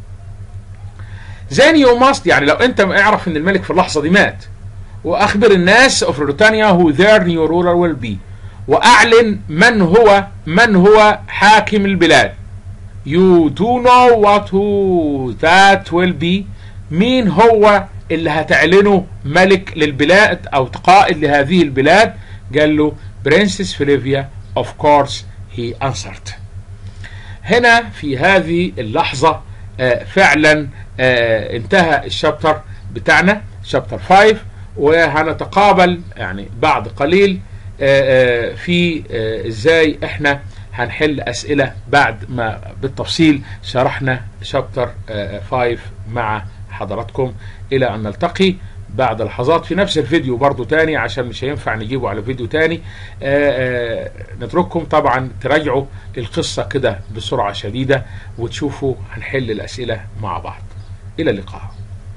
then you must، يعني لو أنت اعرف إن الملك في اللحظة دي مات، وأخبر الناس of Britannia who their new ruler will be، وأعلن من هو من هو حاكم البلاد. you do know what who that will be، مين هو اللي هتعلنه ملك للبلاد أو قائد لهذه البلاد؟ قال له Princess Flavia of course he answered. هنا في هذه اللحظة آه فعلا آه انتهى الشابتر بتاعنا شابتر خمسة، وهنتقابل يعني بعد قليل آه آه في آه ازاي احنا هنحل اسئلة بعد ما بالتفصيل شرحنا شابتر آه خمسة مع حضراتكم. إلى أن نلتقي بعد لحظات في نفس الفيديو برضو تاني، عشان مش هينفع نجيبه على فيديو تاني. آآ آآ نترككم طبعا تراجعوا القصة كده بسرعة شديدة وتشوفوا هنحل الأسئلة مع بعض. إلى اللقاء.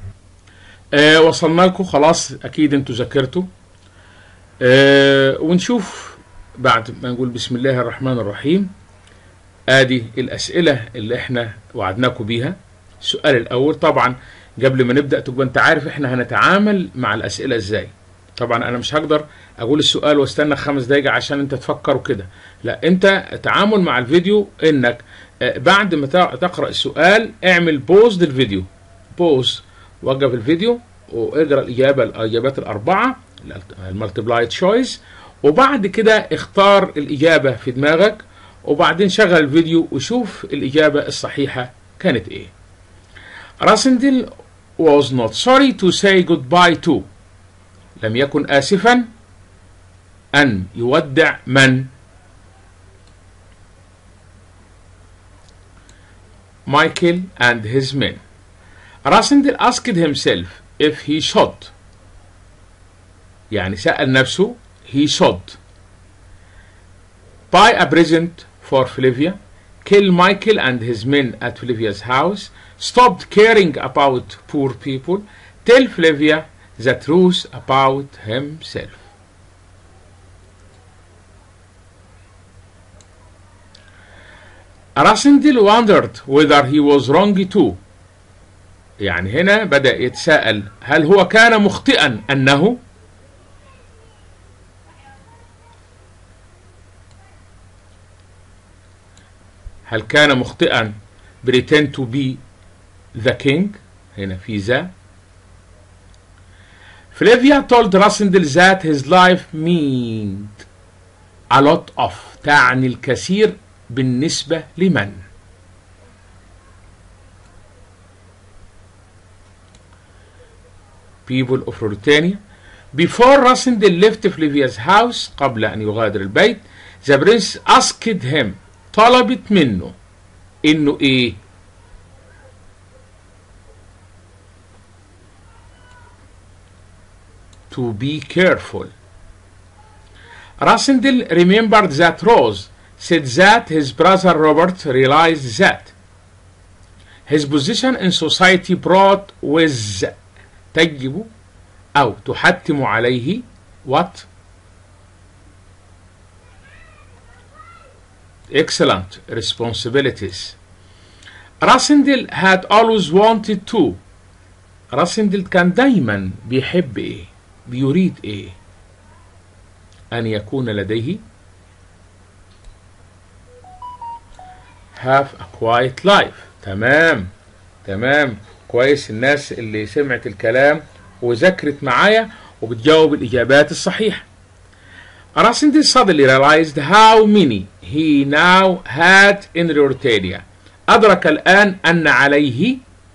وصلنا لكم خلاص، أكيد انتوا ذاكرتوا. ونشوف بعد ما نقول بسم الله الرحمن الرحيم آدي الأسئلة اللي احنا وعدناكم بيها. السؤال الأول طبعا قبل ما نبدأ تبقى انت عارف احنا هنتعامل مع الأسئلة ازاي. طبعا انا مش هقدر اقول السؤال واستنى خمس دقايق عشان انت تفكر وكده، لا، انت تعامل مع الفيديو انك بعد ما تقرأ السؤال اعمل بوز للفيديو، بوز، وقف الفيديو واقرأ الإجابة الإجابات الأربعة المالتيبلاي تشويس، وبعد كده اختار الإجابة في دماغك، وبعدين شغل الفيديو وشوف الإجابة الصحيحة كانت ايه. راسندل was not sorry to say goodbye to، لم يكن آسفا أن يودع من؟ Michael and his men. Rasindel asked himself if he should، يعني سأل نفسه he should buy a present for Flavia، kill Michael and his men at Flavia's house، stopped caring about poor people، tell Flavia the truth about himself. Rasindel wondered whether he was wrong too، يعني هنا بدأ يتساءل هل هو كان مخطئا أنه هل كان مخطئا pretend to be the king، هنا في ذا. Flavia told Rasindel that his life meant a lot of، تعني الكثير بالنسبة لمن؟ people of Ruritania. Before Rasindel left Flavia's house، قبل أن يغادر البيت، the prince asked him، طلبت منه إنه إيه؟ to be careful، Rasindel remembered that Rose said that his brother Robert realized that his position in society brought with تجب أو تحتم عليه what? Excellent responsibilities. Rasindel had always wanted to. راسندل كان دايما بيحب ايه؟ بيريد ايه؟ أن يكون لديه have a quiet life. تمام تمام كويس. الناس اللي سمعت الكلام وذاكرت معايا وبتجاوب الإجابات الصحيحة. Rasindel suddenly realized how many he now had in Ruritania. أدرك الآن أن عليه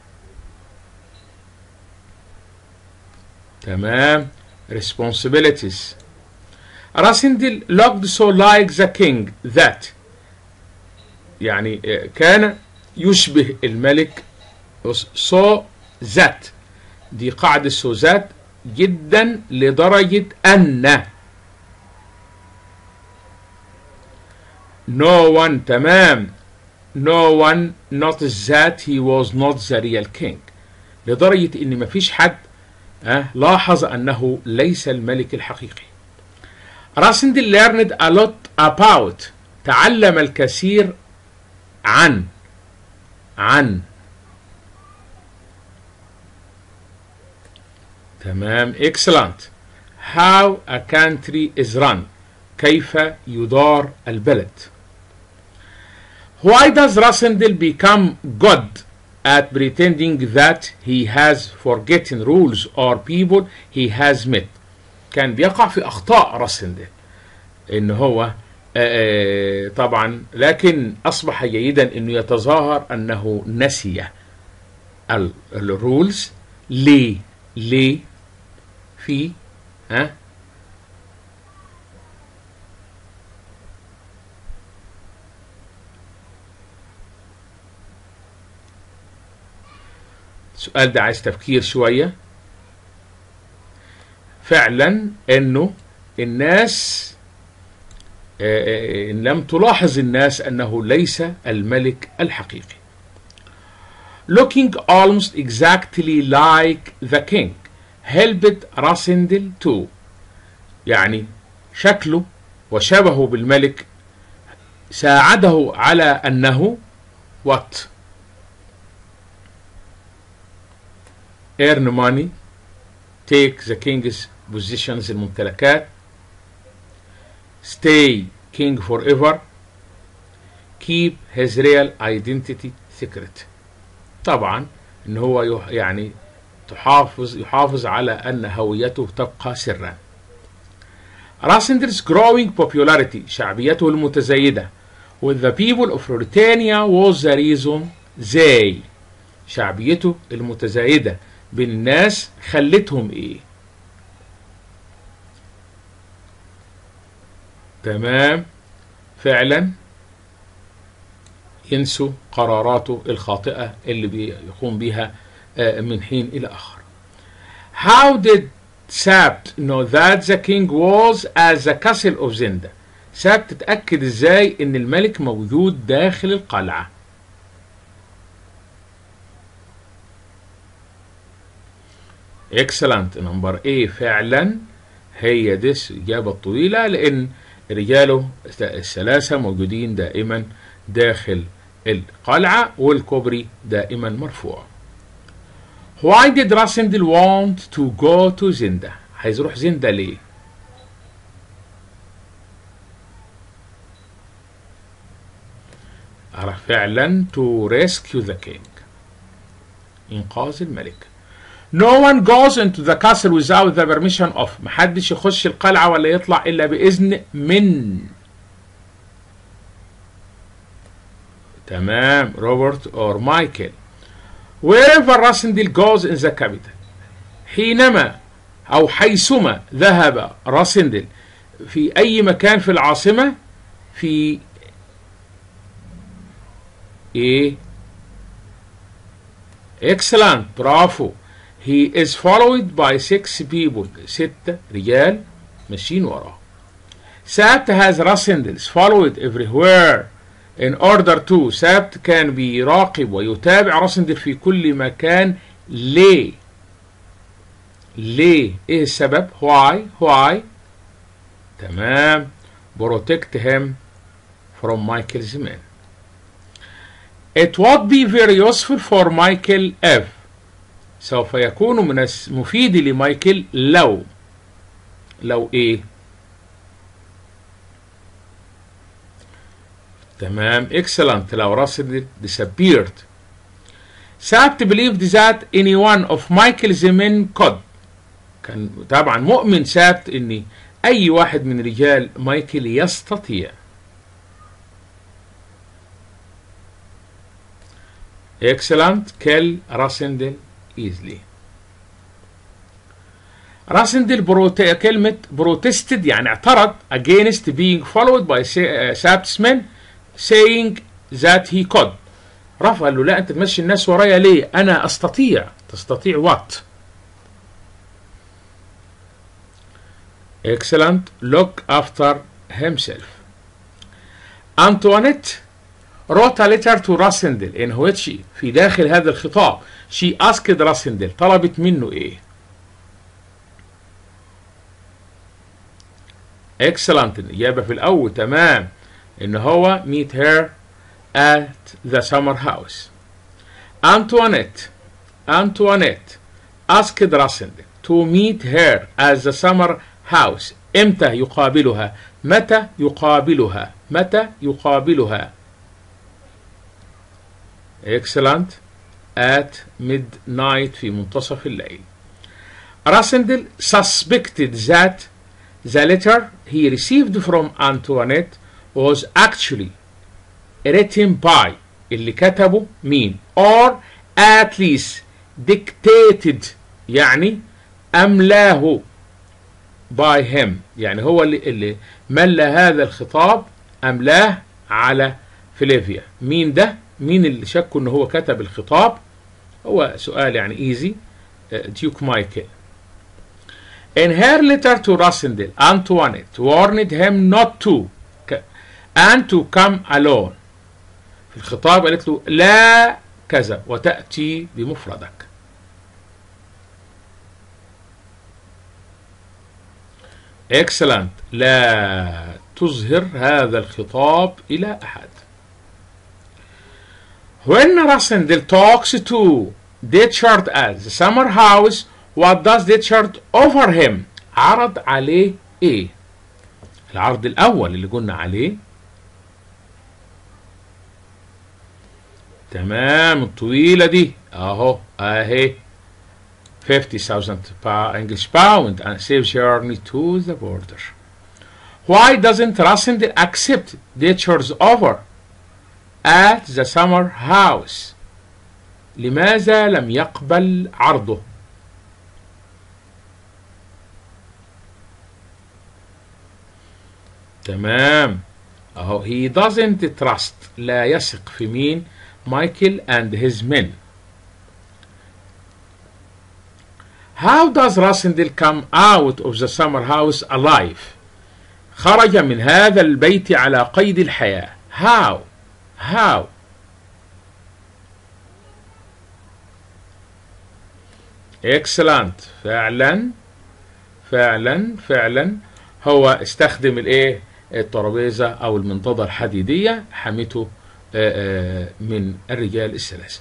تمام responsibilities. Rasindel looked so like the king that يعني كان يشبه الملك so that دي قاعدة so that جدا لدرجة أن no one تمام no one noticed that he was not the real king لدرجة إن مفيش حد أه لاحظ أنه ليس الملك الحقيقي. Rasindel learned a lot about تعلم الكثير عن عن تمام excellent how a country is run كيف يدار البلد. Why does Rasindel become good at pretending that he has forgotten rules or people he has met؟ كان بيقع في أخطاء راسندل إن هو آه طبعا لكن أصبح جيدا إنه يتظاهر أنه نسي الرولز. ليه؟ ليه؟ في ها السؤال ده عايز تفكير شوية. فعلا انه الناس ان لم تلاحظ الناس انه ليس الملك الحقيقي. Looking almost exactly like the king helped Rasindel to يعني شكله وشبهه بالملك ساعده على أنه what earn money take the king's positions الممتلكات stay king forever keep his real identity secret. طبعا ان هو يعني تحافظ يحافظ على ان هويته تبقى سرا. Rasindel's growing popularity شعبيته المتزايدة with the people of Ruritania was the reason they شعبيته المتزايدة بين الناس خلتهم ايه؟ تمام فعلا ينسوا قراراته الخاطئة اللي بيقوم بها من حين إلى آخر. How did Sabt know that the king was at the castle of Zenda؟ سابت تتأكد ازاي ان الملك موجود داخل القلعة؟ excellent نمبر A فعلا هي دي الإجابة الطويلة لأن رجاله الثلاثة موجودين دائما داخل القلعة والكوبري دائما مرفوع. Why did Rasindel want to go to Zenda؟ عايز يروح زندا ليه؟ فعلا to rescue the king إنقاذ الملك. No one goes into the castle without the permission of محدش يخش القلعة ولا يطلع إلا بإذن من تمام روبرت or مايكل. Wherever Rasindel goes in the capital حينما أو حيثما ذهب راسندل في أي مكان في العاصمة في إيه excellent برافو. He is followed by six people ستة رجال ماشيين وراه. سابت has Rasindels followed everywhere in order to. سابت كان بيراقب ويتابع راسندل في كل مكان. ليه؟ ليه؟ ايه السبب؟ why why تمام. protect him from Michael's men. It would be very useful for Michael if. سوف يكون من المفيد لمايكل لو. لو ايه؟ تمام. excellent. لو راسندل disappeared. سابت believed that any one of Michael's men could. كان طبعا مؤمن سابت ان اي واحد من رجال مايكل يستطيع. excellent. kill راسندل easily. راسندل بروت... كلمة protested يعني اعترض against being followed by سابت's men saying that he could. رفع قال له لا انت تمشي الناس ورايا ليه؟ انا استطيع. تستطيع what؟ excellent. look after himself. Antoinette wrote a letter to Rasindel in which في داخل هذا الخطاب she asked Rasindel طلبت منه ايه؟ excellent. الإجابة في الأول تمام إن هو meet her at the summer house. Antoinette Antoinette asked Rasindel to meet her at the summer house. إمتى يقابلها؟ متى يقابلها؟ متى يقابلها؟ excellent. at midnight في منتصف الليل. Rasindel suspected that the letter he received from Antoinette was actually written by. اللي كتبه مين؟ or at least dictated يعني أملاه by him. يعني هو اللي, اللي ملى هذا الخطاب أملاه على فليفيا. مين ده؟ مين اللي شكوا ان هو كتب الخطاب؟ هو سؤال يعني ايزي. ديوك مايكل. In her letter to Rasindel, Antoinette warned him not to and to come alone. في الخطاب قالت له لا كذا وتأتي بمفردك. excellent. لا تظهر هذا الخطاب إلى أحد. When Rasindel talks to Ditchard at the summer house, what does Ditchard offer him? عرض عليه ايه؟ العرض الأول اللي قلنا عليه. تمام. الطويلة دي اهو اهي fifty thousand English pound and safe journey to the border. Why doesn't Rasindel accept Ditchard's offer at the summer house? لماذا لم يقبل عرضه؟ تمام اهو he doesn't trust. لا يثق في مين؟ مايكل and his men. How does Rasindel come out of the summer house alive? خرج من هذا البيت على قيد الحياة. How? How? excellent. فعلا فعلا فعلا هو استخدم الايه؟ الترابيزة او المنضدة الحديدية حمته من الرجال الثلاثة.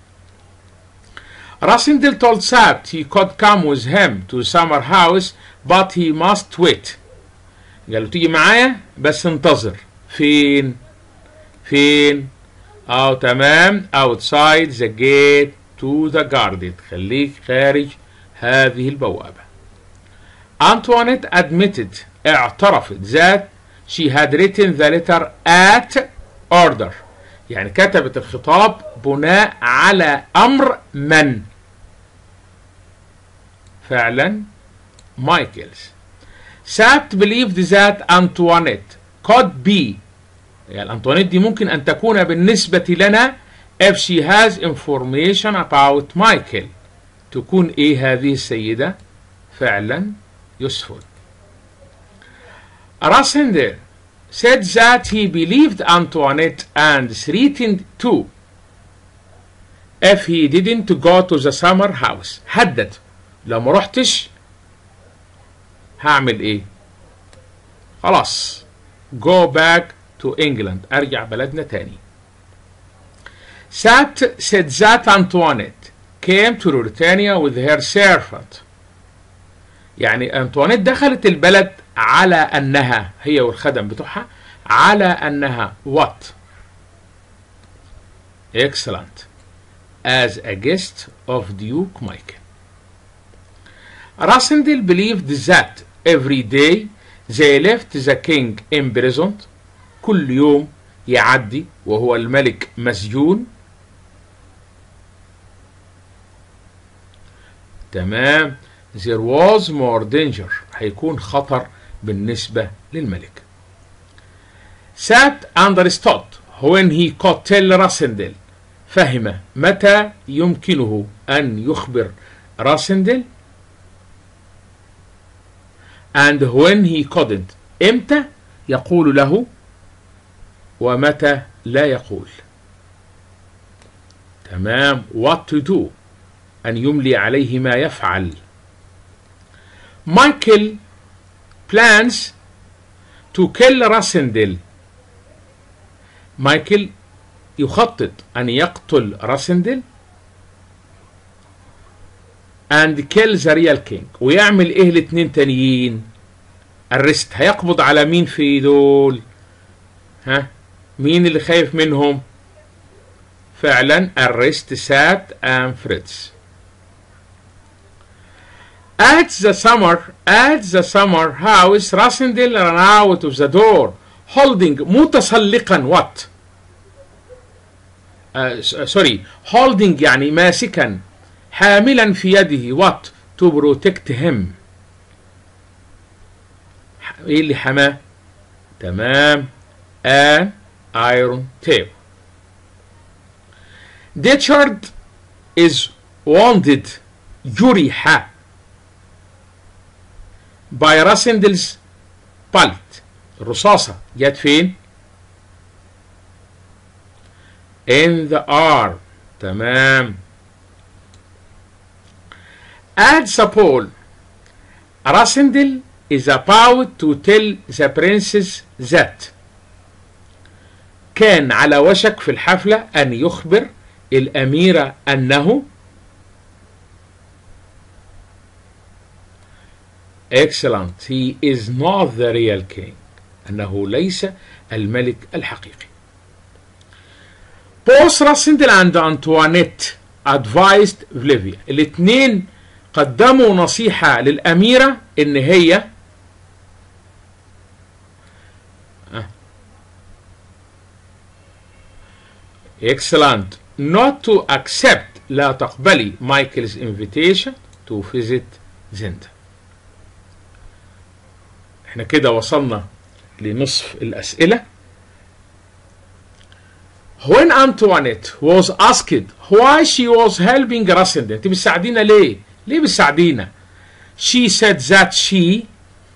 Rasindel told Sabt he could come with him to the summer house but he must wait. قال له تيجي معايا بس انتظر. فين؟ فين؟ اه تمام outside the gate to the garden. خليك خارج هذه البوابة. Antoinette admitted اعترفت that she had written the letter at order. يعني كتبت الخطاب بناء على أمر من؟ فعلا مايكلز. Sabt believed that Antoinette could be. يعني أنطوانيت دي ممكن أن تكون بالنسبة لنا if she has information about Michael. تكون إيه هذه السيدة؟ فعلا يوسفول. Rassendyll said that he believed Antoinette and threatened to if he didn't go to the summer house. هدد لو ما رحتش هعمل ايه؟ خلاص go back to England ارجع بلدنا تاني. Sat said that Antoinette came to Ruritania with her servant. يعني أنطوانيت دخلت البلد على أنها هي والخدم بتوعها على أنها what? Excellent. As a guest of Duke Michael. Rassendyll believed that every day they left the king imprisoned. كل يوم يعدي وهو الملك مسجون. تمام. There was more danger. هيكون خطر بالنسبة للملك. Sat understood when he could tell Rassendyll. فهم متى يمكنه أن يخبر Rassendyll and when he couldn't. إمتى يقول له ومتى لا يقول. تمام. what to do. أن يملي عليه ما يفعل. Michael plans to kill Rassendyll. مايكل يخطط أن يقتل راسندل and kill the real king. ويعمل إيه الاتنين تانيين؟ arrest. هيقبض على مين في دول؟ ها؟ مين اللي خايف منهم؟ فعلا arrest Sat and Fritz. At the summer, at the summer house, Rassendyll ran out of the door, holding متسلقا what? uh, sorry, holding يعني ماسكا حاملا في يده what? To protect him. ايه اللي حماه؟ تمام. an iron tape. Ditchard is wounded جرح by Rassendyll's bullet. الرصاصة جت فين؟ in the arm. تمام. at the ball, Rassendyll is about to tell the princess that. كان على وشك في الحفلة أن يخبر الأميرة أنه excellent. He is not the real king. أنه ليس الملك الحقيقي. Both Rassendyll and Antoinette advised Olivia. الاثنين قدموا نصيحة للأميرة إن هي excellent not to accept. لا تقبلي Michael's invitation to visit زندا. احنا كده وصلنا لنصف الأسئلة. When Antoinette was asked why she was helping Rassendyll, انت بتساعدينا ليه؟ ليه بتساعدينا؟ She said that she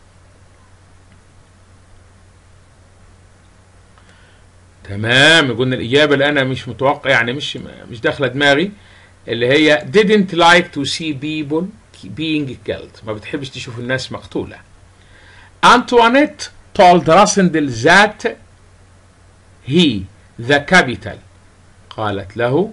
تمام. قلنا الإجابة اللي أنا مش متوقع يعني مش مش داخلة دماغي اللي هي didn't like to see people being killed. ما بتحبش تشوف الناس مقتولة. Antoinette told Rassendyll that he the capital. قالت له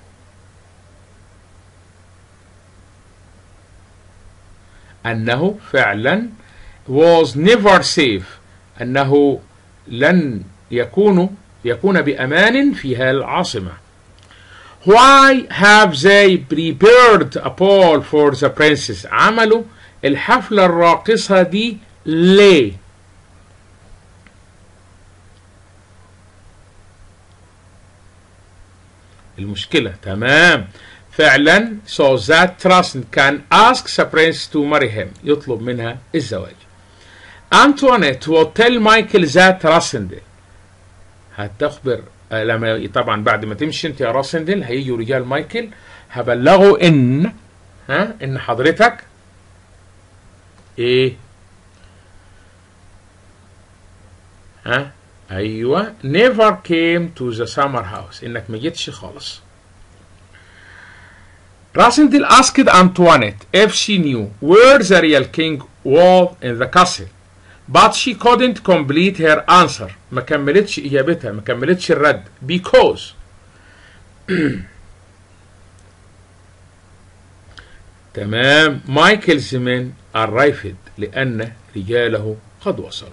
أنه فعلا was never safe. أنه لن يكون يكون بأمان في هالعاصمة. Why have they prepared a ball for the princess? عملوا الحفلة الراقصة دي ليه؟ المشكلة. تمام. فعلا so that Rassendyll can ask the princess to marry him. يطلب منها الزواج. Antoinette will tell Michael that Rassendyll. هتخبر لما طبعا بعد ما تمشي انت يا Rassendyll هيجوا رجال مايكل هبلغوا ان ها ان حضرتك ايه ها ايوه never came to the summer house، انك ما جيتش خالص. Rassendyll asked Antoinette if she knew where the real king was in the castle, but she couldn't complete her answer. ما كملتش اجابتها، ما كملتش الرد because تمام مايكل's men arrived، لأن رجاله قد وصلوا.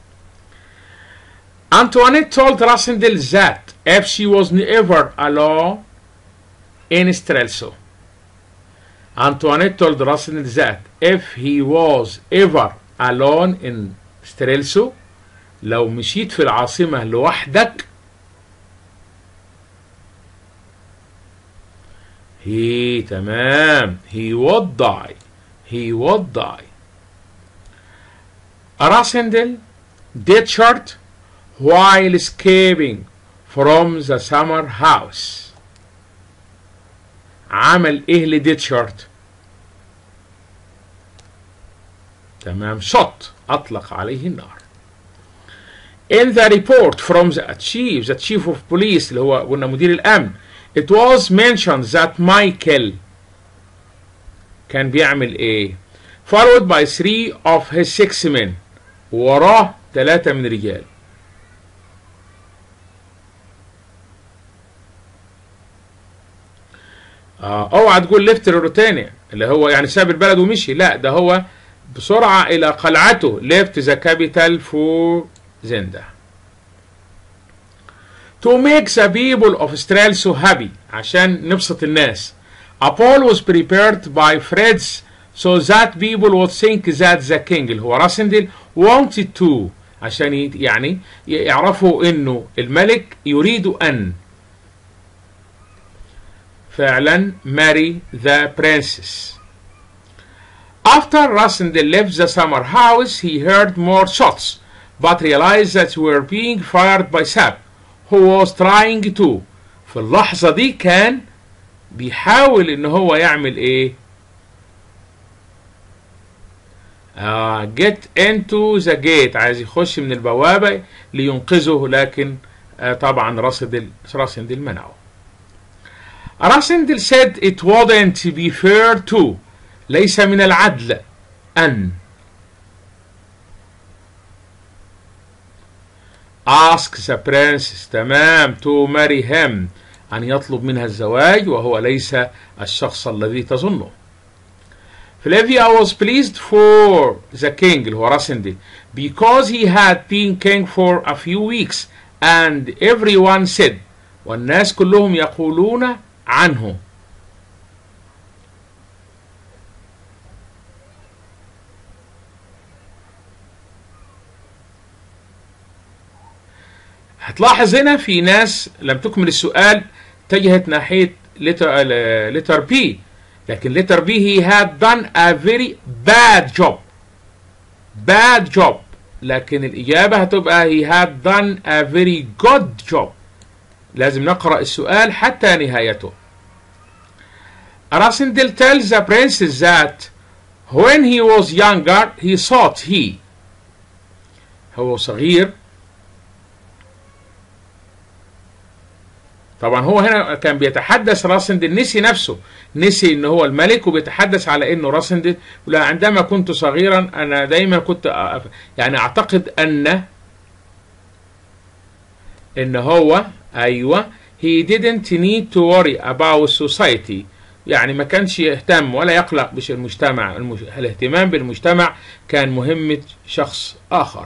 Antoinette told Rassendyll that if she was never alone in Strelso, Antoinette told Rassendyll that if he was ever alone in Strelso، لو مشيت في العاصمة لوحدك، he تمام he would die he would die. Rassendyll did short while escaping from the summer house. عمل ايه لديت شارت؟ تمام shot، اطلق عليه النار. In the report from the chief the chief of police اللي هو قلنا مدير الامن، it was mentioned that Michael كان بيعمل ايه؟ followed by three of his six men، وراه ثلاثة من رجال. اه اوعى تقول ليفت روتانيا اللي هو يعني ساب البلد ومشي، لا ده هو بسرعة الى قلعته left the capital for زندا. To make the people of Strelso happy، عشان نبسط الناس. A ball was prepared by Freds so that people would think that the king اللي هو راسندل wanted to، عشان يعني يعرفوا انه الملك يريد ان فعلا marry the princess. After Rassendyll left the summer house, he heard more shots, but realized that they were being fired by Sap, who was trying to. في اللحظة دي كان بيحاول ان هو يعمل ايه؟ uh, get into the gate، عايز يخش من البوابة لينقذه، لكن uh, طبعا راسندل راسندل منعه. Rassendyll said it wouldn't be fair to، ليس من العدل أن ask the princess تمام to marry him، أن يطلب منها الزواج وهو ليس الشخص الذي تظنه. Flavia was pleased for the king اللي هو Rassendyll because he had been king for a few weeks and everyone said، والناس كلهم يقولون عنه. هتلاحظ هنا في ناس لم تكمل السؤال اتجهت ناحية letter B، لكن letter B he had done a very bad job bad job، لكن الإجابة هتبقى he had done a very good job. لازم نقرأ السؤال حتى نهايته. Rassendyll tells the princess that when he was younger he thought he هو صغير، طبعا هو هنا كان بيتحدث راسندل نسي نفسه، نسي ان هو الملك وبيتحدث على انه راسندل ولا عندما كنت صغيرا انا دايما كنت يعني اعتقد ان ان هو ايوه he didn't need to worry about society، يعني ما كانش يهتم ولا يقلق بالمجتمع، الاهتمام بالمجتمع كان مهمة شخص آخر.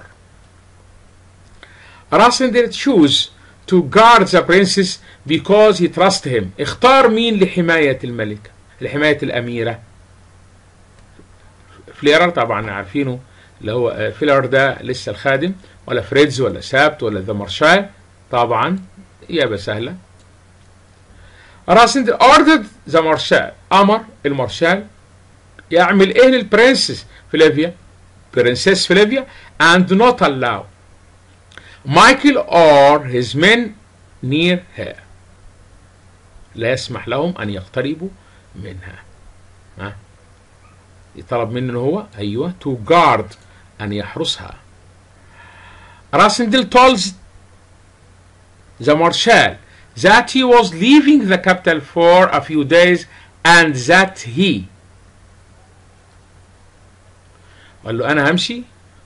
Rassendyll chose to guard the princess because he trusted him. اختار مين لحماية الملكة، لحماية الأميرة؟ فليرر طبعا عارفينه اللي هو فليرر ده لسه الخادم، ولا فريدز ولا سابت ولا ذا مارشال؟ طبعا إجابة سهلة. Rassendyll ordered the marshal، أمر المارشال يعمل إيه للبرنسس فلافيا، برنسس فلافيا and not allow Michael or his men near her، لا يسمح لهم أن يقتربوا منها. ها يطلب منه هو أيوة to guard أن يحرسها. Rassendyll told the Marshal that he was leaving the capital for a few days and that he قال له أنا همشي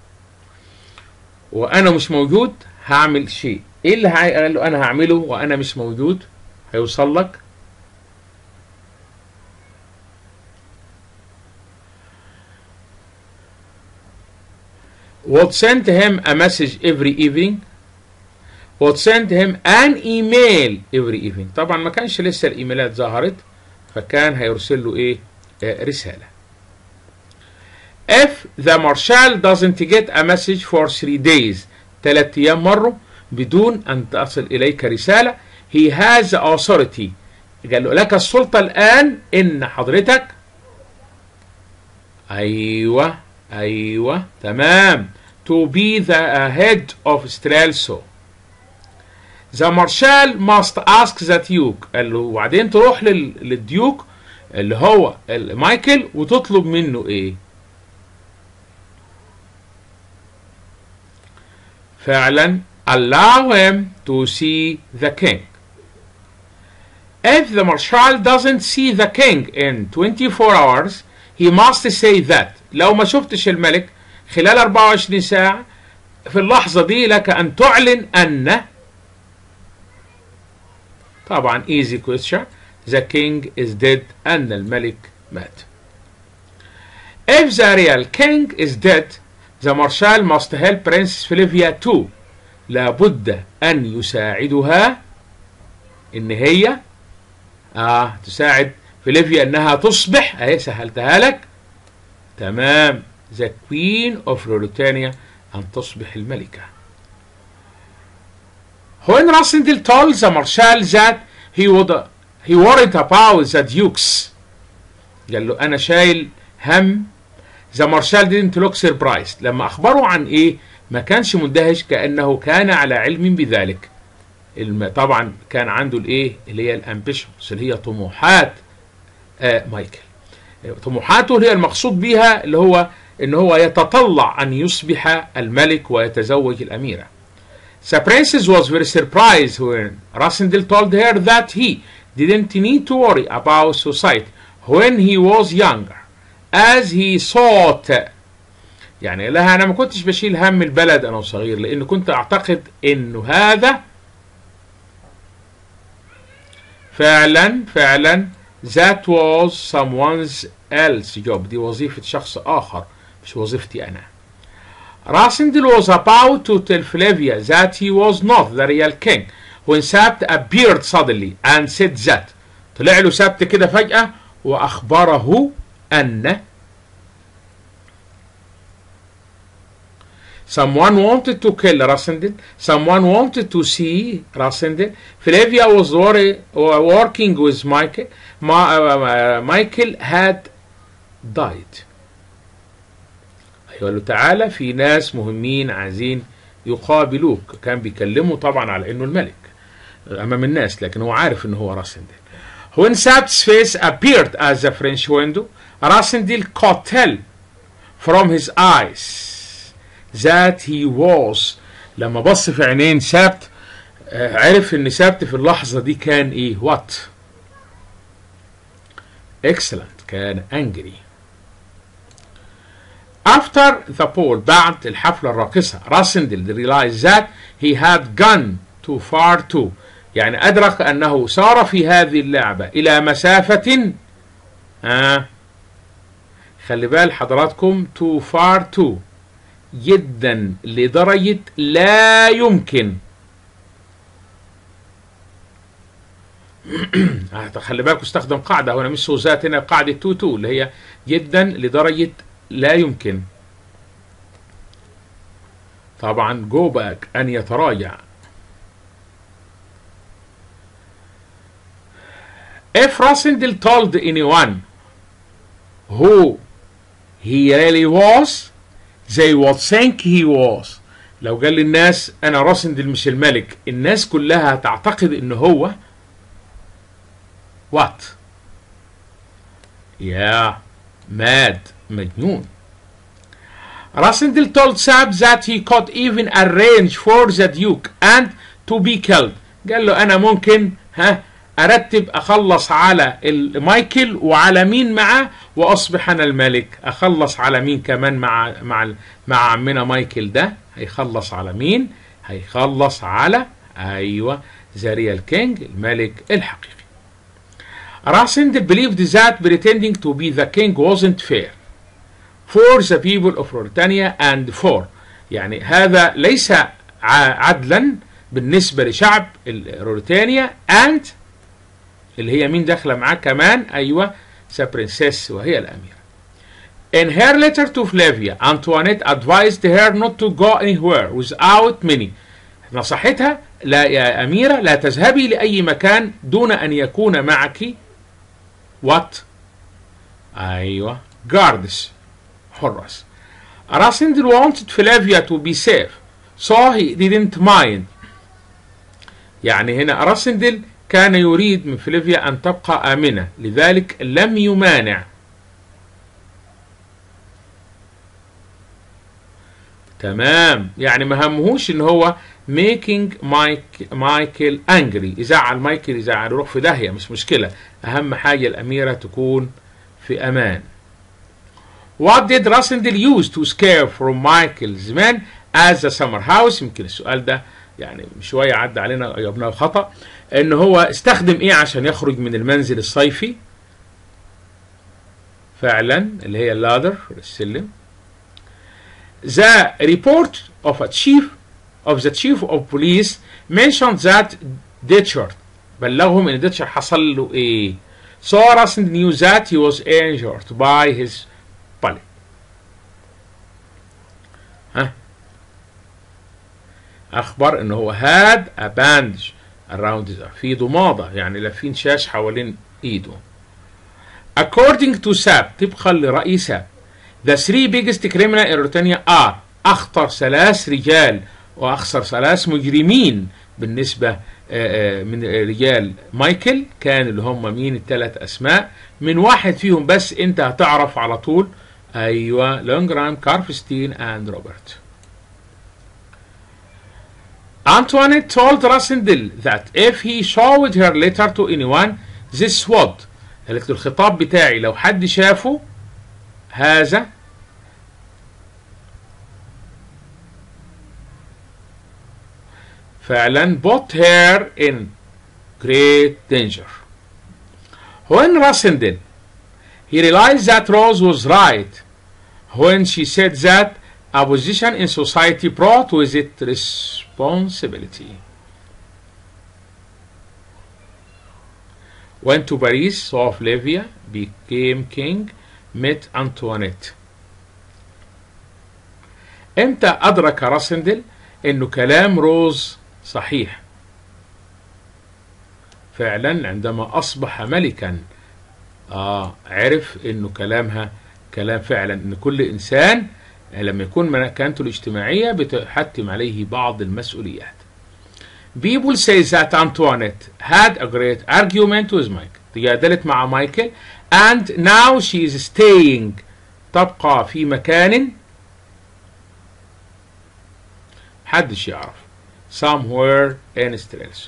وأنا مش موجود هعمل شيء. إيه اللي قال له أنا هعمله وأنا مش موجود؟ هيوصل لك. would send him a message every evening, would send him an email every evening. طبعا ما كانش لسه الإيميلات ظهرت، فكان هيرسل له إيه؟ آه رسالة. If the marshal doesn't get a message for three days، ثلاث أيام مروا بدون أن تصل إليك رسالة، he has authority، قال له لك السلطة الآن إن حضرتك أيوة أيوة تمام to be the head of Strelso. The marshal must ask the duke، قال له وبعدين تروح للديوك اللي هو مايكل وتطلب منه إيه؟ فعلا allow him to see the king. If the marshal doesn't see the king in twenty-four hours he must say that. لو ما شفتش الملك خلال أربعة وعشرين ساعة في اللحظة دي لك أن تعلن أن طبعا easy question the king is dead أن الملك مات. If the real king is dead the marshal must help Princess Flavia too. لابد أن يساعدها إن هي آه تساعد فليفيا إنها تصبح أهي سهلتها لك تمام the queen of Ruritania أن تصبح الملكة. When Rassendyll told the marshal that he would he worried about the dukes قال له أنا شايل هم. the marshal didn't look surprised. لما أخبره عن إيه ما كانش مندهش كأنه كان على علم بذلك. طبعا كان عنده الإيه اللي هي الامبيشنز اللي هي طموحات آه مايكل. طموحاته هي المقصود بها اللي هو إن هو يتطلع أن يصبح الملك ويتزوج الأميرة. The princess was very surprised when Rassendyll told her that he didn't need to worry about society when he was younger as he thought. يعني لها أنا ما كنتش بشيل هم البلد أنا وصغير لأن كنت أعتقد إنه هذا فعلا فعلا that was someone's else job. دي وظيفة شخص آخر مش وظيفتي أنا. Rassendyll was about to tell Flavia that he was not the real king when Sabt appeared suddenly and said that. طلع له سبت كده فجأة وأخبره أن someone wanted to kill Rassendyll, someone wanted to see Rassendyll. Flavia was worry, working with Michael. Ma, uh, Michael had died. قال له تعالى في ناس مهمين عايزين يقابلوك. كان بيكلمه طبعا على انه الملك امام الناس لكن هو عارف انه هو Rassendyll. When Sabt's face appeared at the French window, Rassendyll could tell from his eyes that he was. لما بص في عينين سابت عرف ان سابت في اللحظة دي كان ايه what excellent كان angry. After the ball بعد الحفلة الراقصة Rassendyll realized that he had gone too far too. يعني أدرك أنه سار في هذه اللعبة إلى مسافة آه خلي بال حضراتكم too far too جدا لدرجة لا يمكن. خلي بالكم استخدم قاعدة هنا مش سوزات هنا قاعدة تو تو اللي هي جدا لدرجة لا يمكن. طبعا go back أن يتراجع. If Rassendyll told anyone who he really was they would think he was. لو قال للناس أنا راسندل مش الملك الناس كلها تعتقد إنه هو what yeah mad مجنون. Rasindel told Sab that he could even arrange for the Duke and to be killed. قال له أنا ممكن ها أرتب أخلص على مايكل وعلى مين معه وأصبح أنا الملك. أخلص على مين كمان مع مع مع عمنا مايكل ده؟ هيخلص على مين؟ هيخلص على أيوة ذا ريال كينج الملك الحقيقي. Rasindel believed that pretending to be the king wasn't fair for the people of Ruritania and for يعني هذا ليس عدلا بالنسبة لشعب روريتانيا and اللي هي مين داخلة معاه كمان أيوة the princess وهي الأميرة. In her letter to Flavia, Antoinette advised her not to go anywhere without money. نصحتها لا يا أميرة لا تذهبي لأي مكان دون أن يكون معك what أيوة guards حراس. Rasindel wanted Flavia to be safe so he didn't mind. يعني هنا راسندل كان يريد من فليفيا أن تبقى آمنة لذلك لم يمانع. تمام يعني ما همهوش ان هو making مايك مايكل angry يزعل مايكل يزعل يروح في داهية مش مشكلة أهم حاجة الأميرة تكون في أمان. What did Rasindel use to scare from Michael's men as the summer house؟ يمكن السؤال ده يعني شوية عدى علينا جاوبناه خطأ. ان هو استخدم ايه عشان يخرج من المنزل الصيفي؟ فعلا اللي هي اللادر السلم. The report of a chief of the chief of police mentioned that Ditcher بلغهم ان ديتشر حصل له ايه. So Rasindel knew that he was injured by his bullet. ها اخبر ان هو had a bandage around his arm في ضماده يعني لافين شاش حوالين ايده. According to Sab طبقا لرأي ساب the three biggest criminals in Ruritania are اخطر ثلاث رجال واخسر ثلاث مجرمين بالنسبه من رجال مايكل كان اللي هم مين الثلاث اسماء من واحد فيهم بس انت هتعرف على طول ايوه لونجرام كارفستين and روبرت. Antoinette told Rasindel that if he showed her letter to anyone this would قالت له الخطاب بتاعي لو حد شافه هذا فعلا put her in great danger. When Rasindel he realized that Rose was right when she said that a position in society brought with it responsibility. Went to Paris, saw Flavia, became king, met Antoinette. امتى أدرك راسندل إنه كلام روز صحيح؟ فعلا عندما أصبح ملكا آه عرف إنه كلامها كلام فعلا إن كل إنسان لما يكون مكانته الاجتماعية بتحتم عليه بعض المسؤوليات. People say that Antoinette had a great argument with Mike. تجادلت مع مايكل and now she is staying تبقى في مكان محدش يعرف somewhere in Strelso.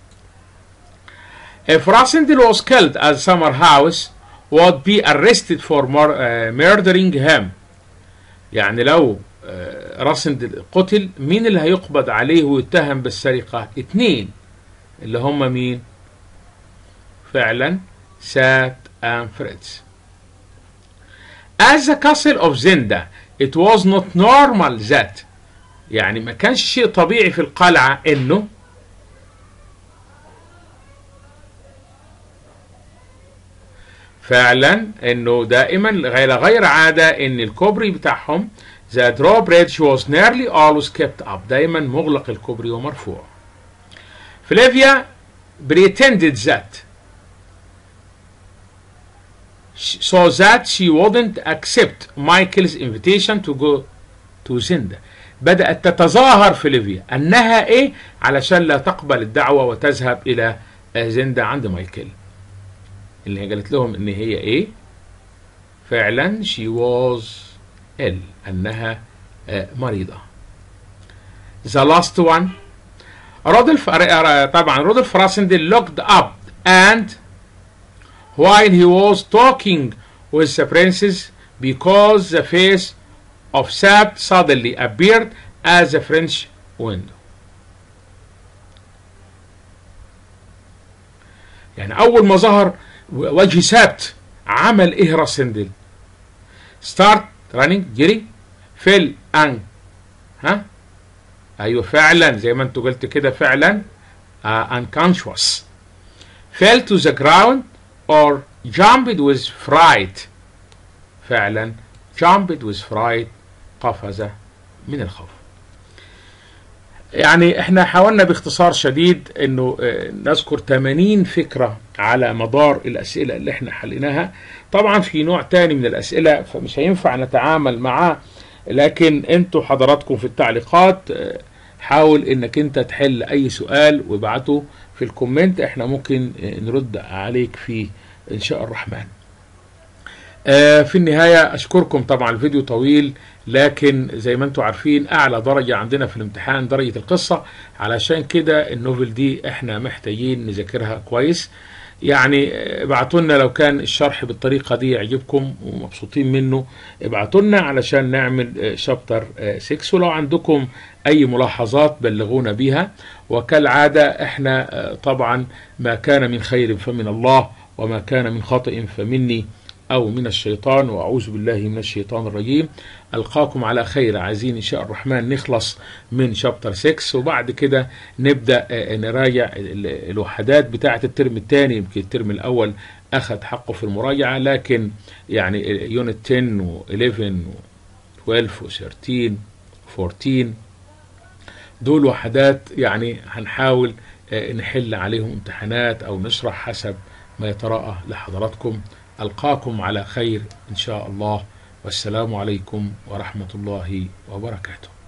If Rasindel was killed at summer house would be arrested for uh, murdering him. يعني لو راسندل قتل مين اللي هيقبض عليه ويتهم بالسرقة؟ اتنين اللي هم مين؟ فعلا سات and Fritz. As the castle of Zenda it was not normal that يعني ما كانش شيء طبيعي في القلعة انه فعلا انه دائما غير غير عادة ان الكوبري بتاعهم the drawbridge was nearly always kept up دائما مغلق الكوبري ومرفوع. Flavia pretended that so that she wouldn't accept Michael's invitation to go to Zenda. بدأت تتظاهر فليفيا أنها إيه علشان لا تقبل الدعوة وتذهب إلى زندا عند مايكل اللي هي قالت لهم إن هي إيه فعلا she was ill أنها مريضة. The last one. رودولف طبعا رودولف راسندل looked up and while he was talking with the princess because the face of Sabt suddenly appeared at the French window. يعني أول ما ظهر وجه سابت عمل إيه راسندل؟ start running جري fell and ها أيوه فعلا زي ما أنتوا قلت كده فعلا uh, unconscious fell to the ground or jumped with fright. فعلا jumped with fright قفز من الخوف. يعني احنا حاولنا باختصار شديد انه نذكر ثمانين فكرة على مدار الاسئلة اللي احنا حليناها. طبعا في نوع تاني من الاسئلة فمش هينفع نتعامل معاه، لكن انتوا حضراتكم في التعليقات حاول انك انت تحل اي سؤال وابعته في الكومنت، احنا ممكن نرد عليك فيه ان شاء الرحمن. في النهاية أشكركم. طبعا الفيديو طويل، لكن زي ما انتم عارفين أعلى درجة عندنا في الامتحان درجة القصة، علشان كده النوفل دي احنا محتاجين نذاكرها كويس. يعني ابعتوا لنا لو كان الشرح بالطريقة دي يعجبكم ومبسوطين منه، ابعتوا لنا علشان نعمل شابتر ستة، ولو عندكم أي ملاحظات بلغونا بيها. وكالعادة احنا طبعا ما كان من خير فمن الله، وما كان من خطأ فمني أو من الشيطان، وأعوذ بالله من الشيطان الرجيم. ألقاكم على خير. عايزين إن شاء الرحمن نخلص من شابتر ستة، وبعد كده نبدأ نراجع الوحدات بتاعة الترم الثاني. يمكن الترم الأول أخذ حقه في المراجعة، لكن يعني يونت عشرة و إحداشر و اثناشر و ثلاثة عشر و أربعتاشر دول وحدات يعني هنحاول نحل عليهم امتحانات أو نشرح حسب ما يتراءى لحضراتكم. ألقاكم على خير إن شاء الله، والسلام عليكم ورحمة الله وبركاته.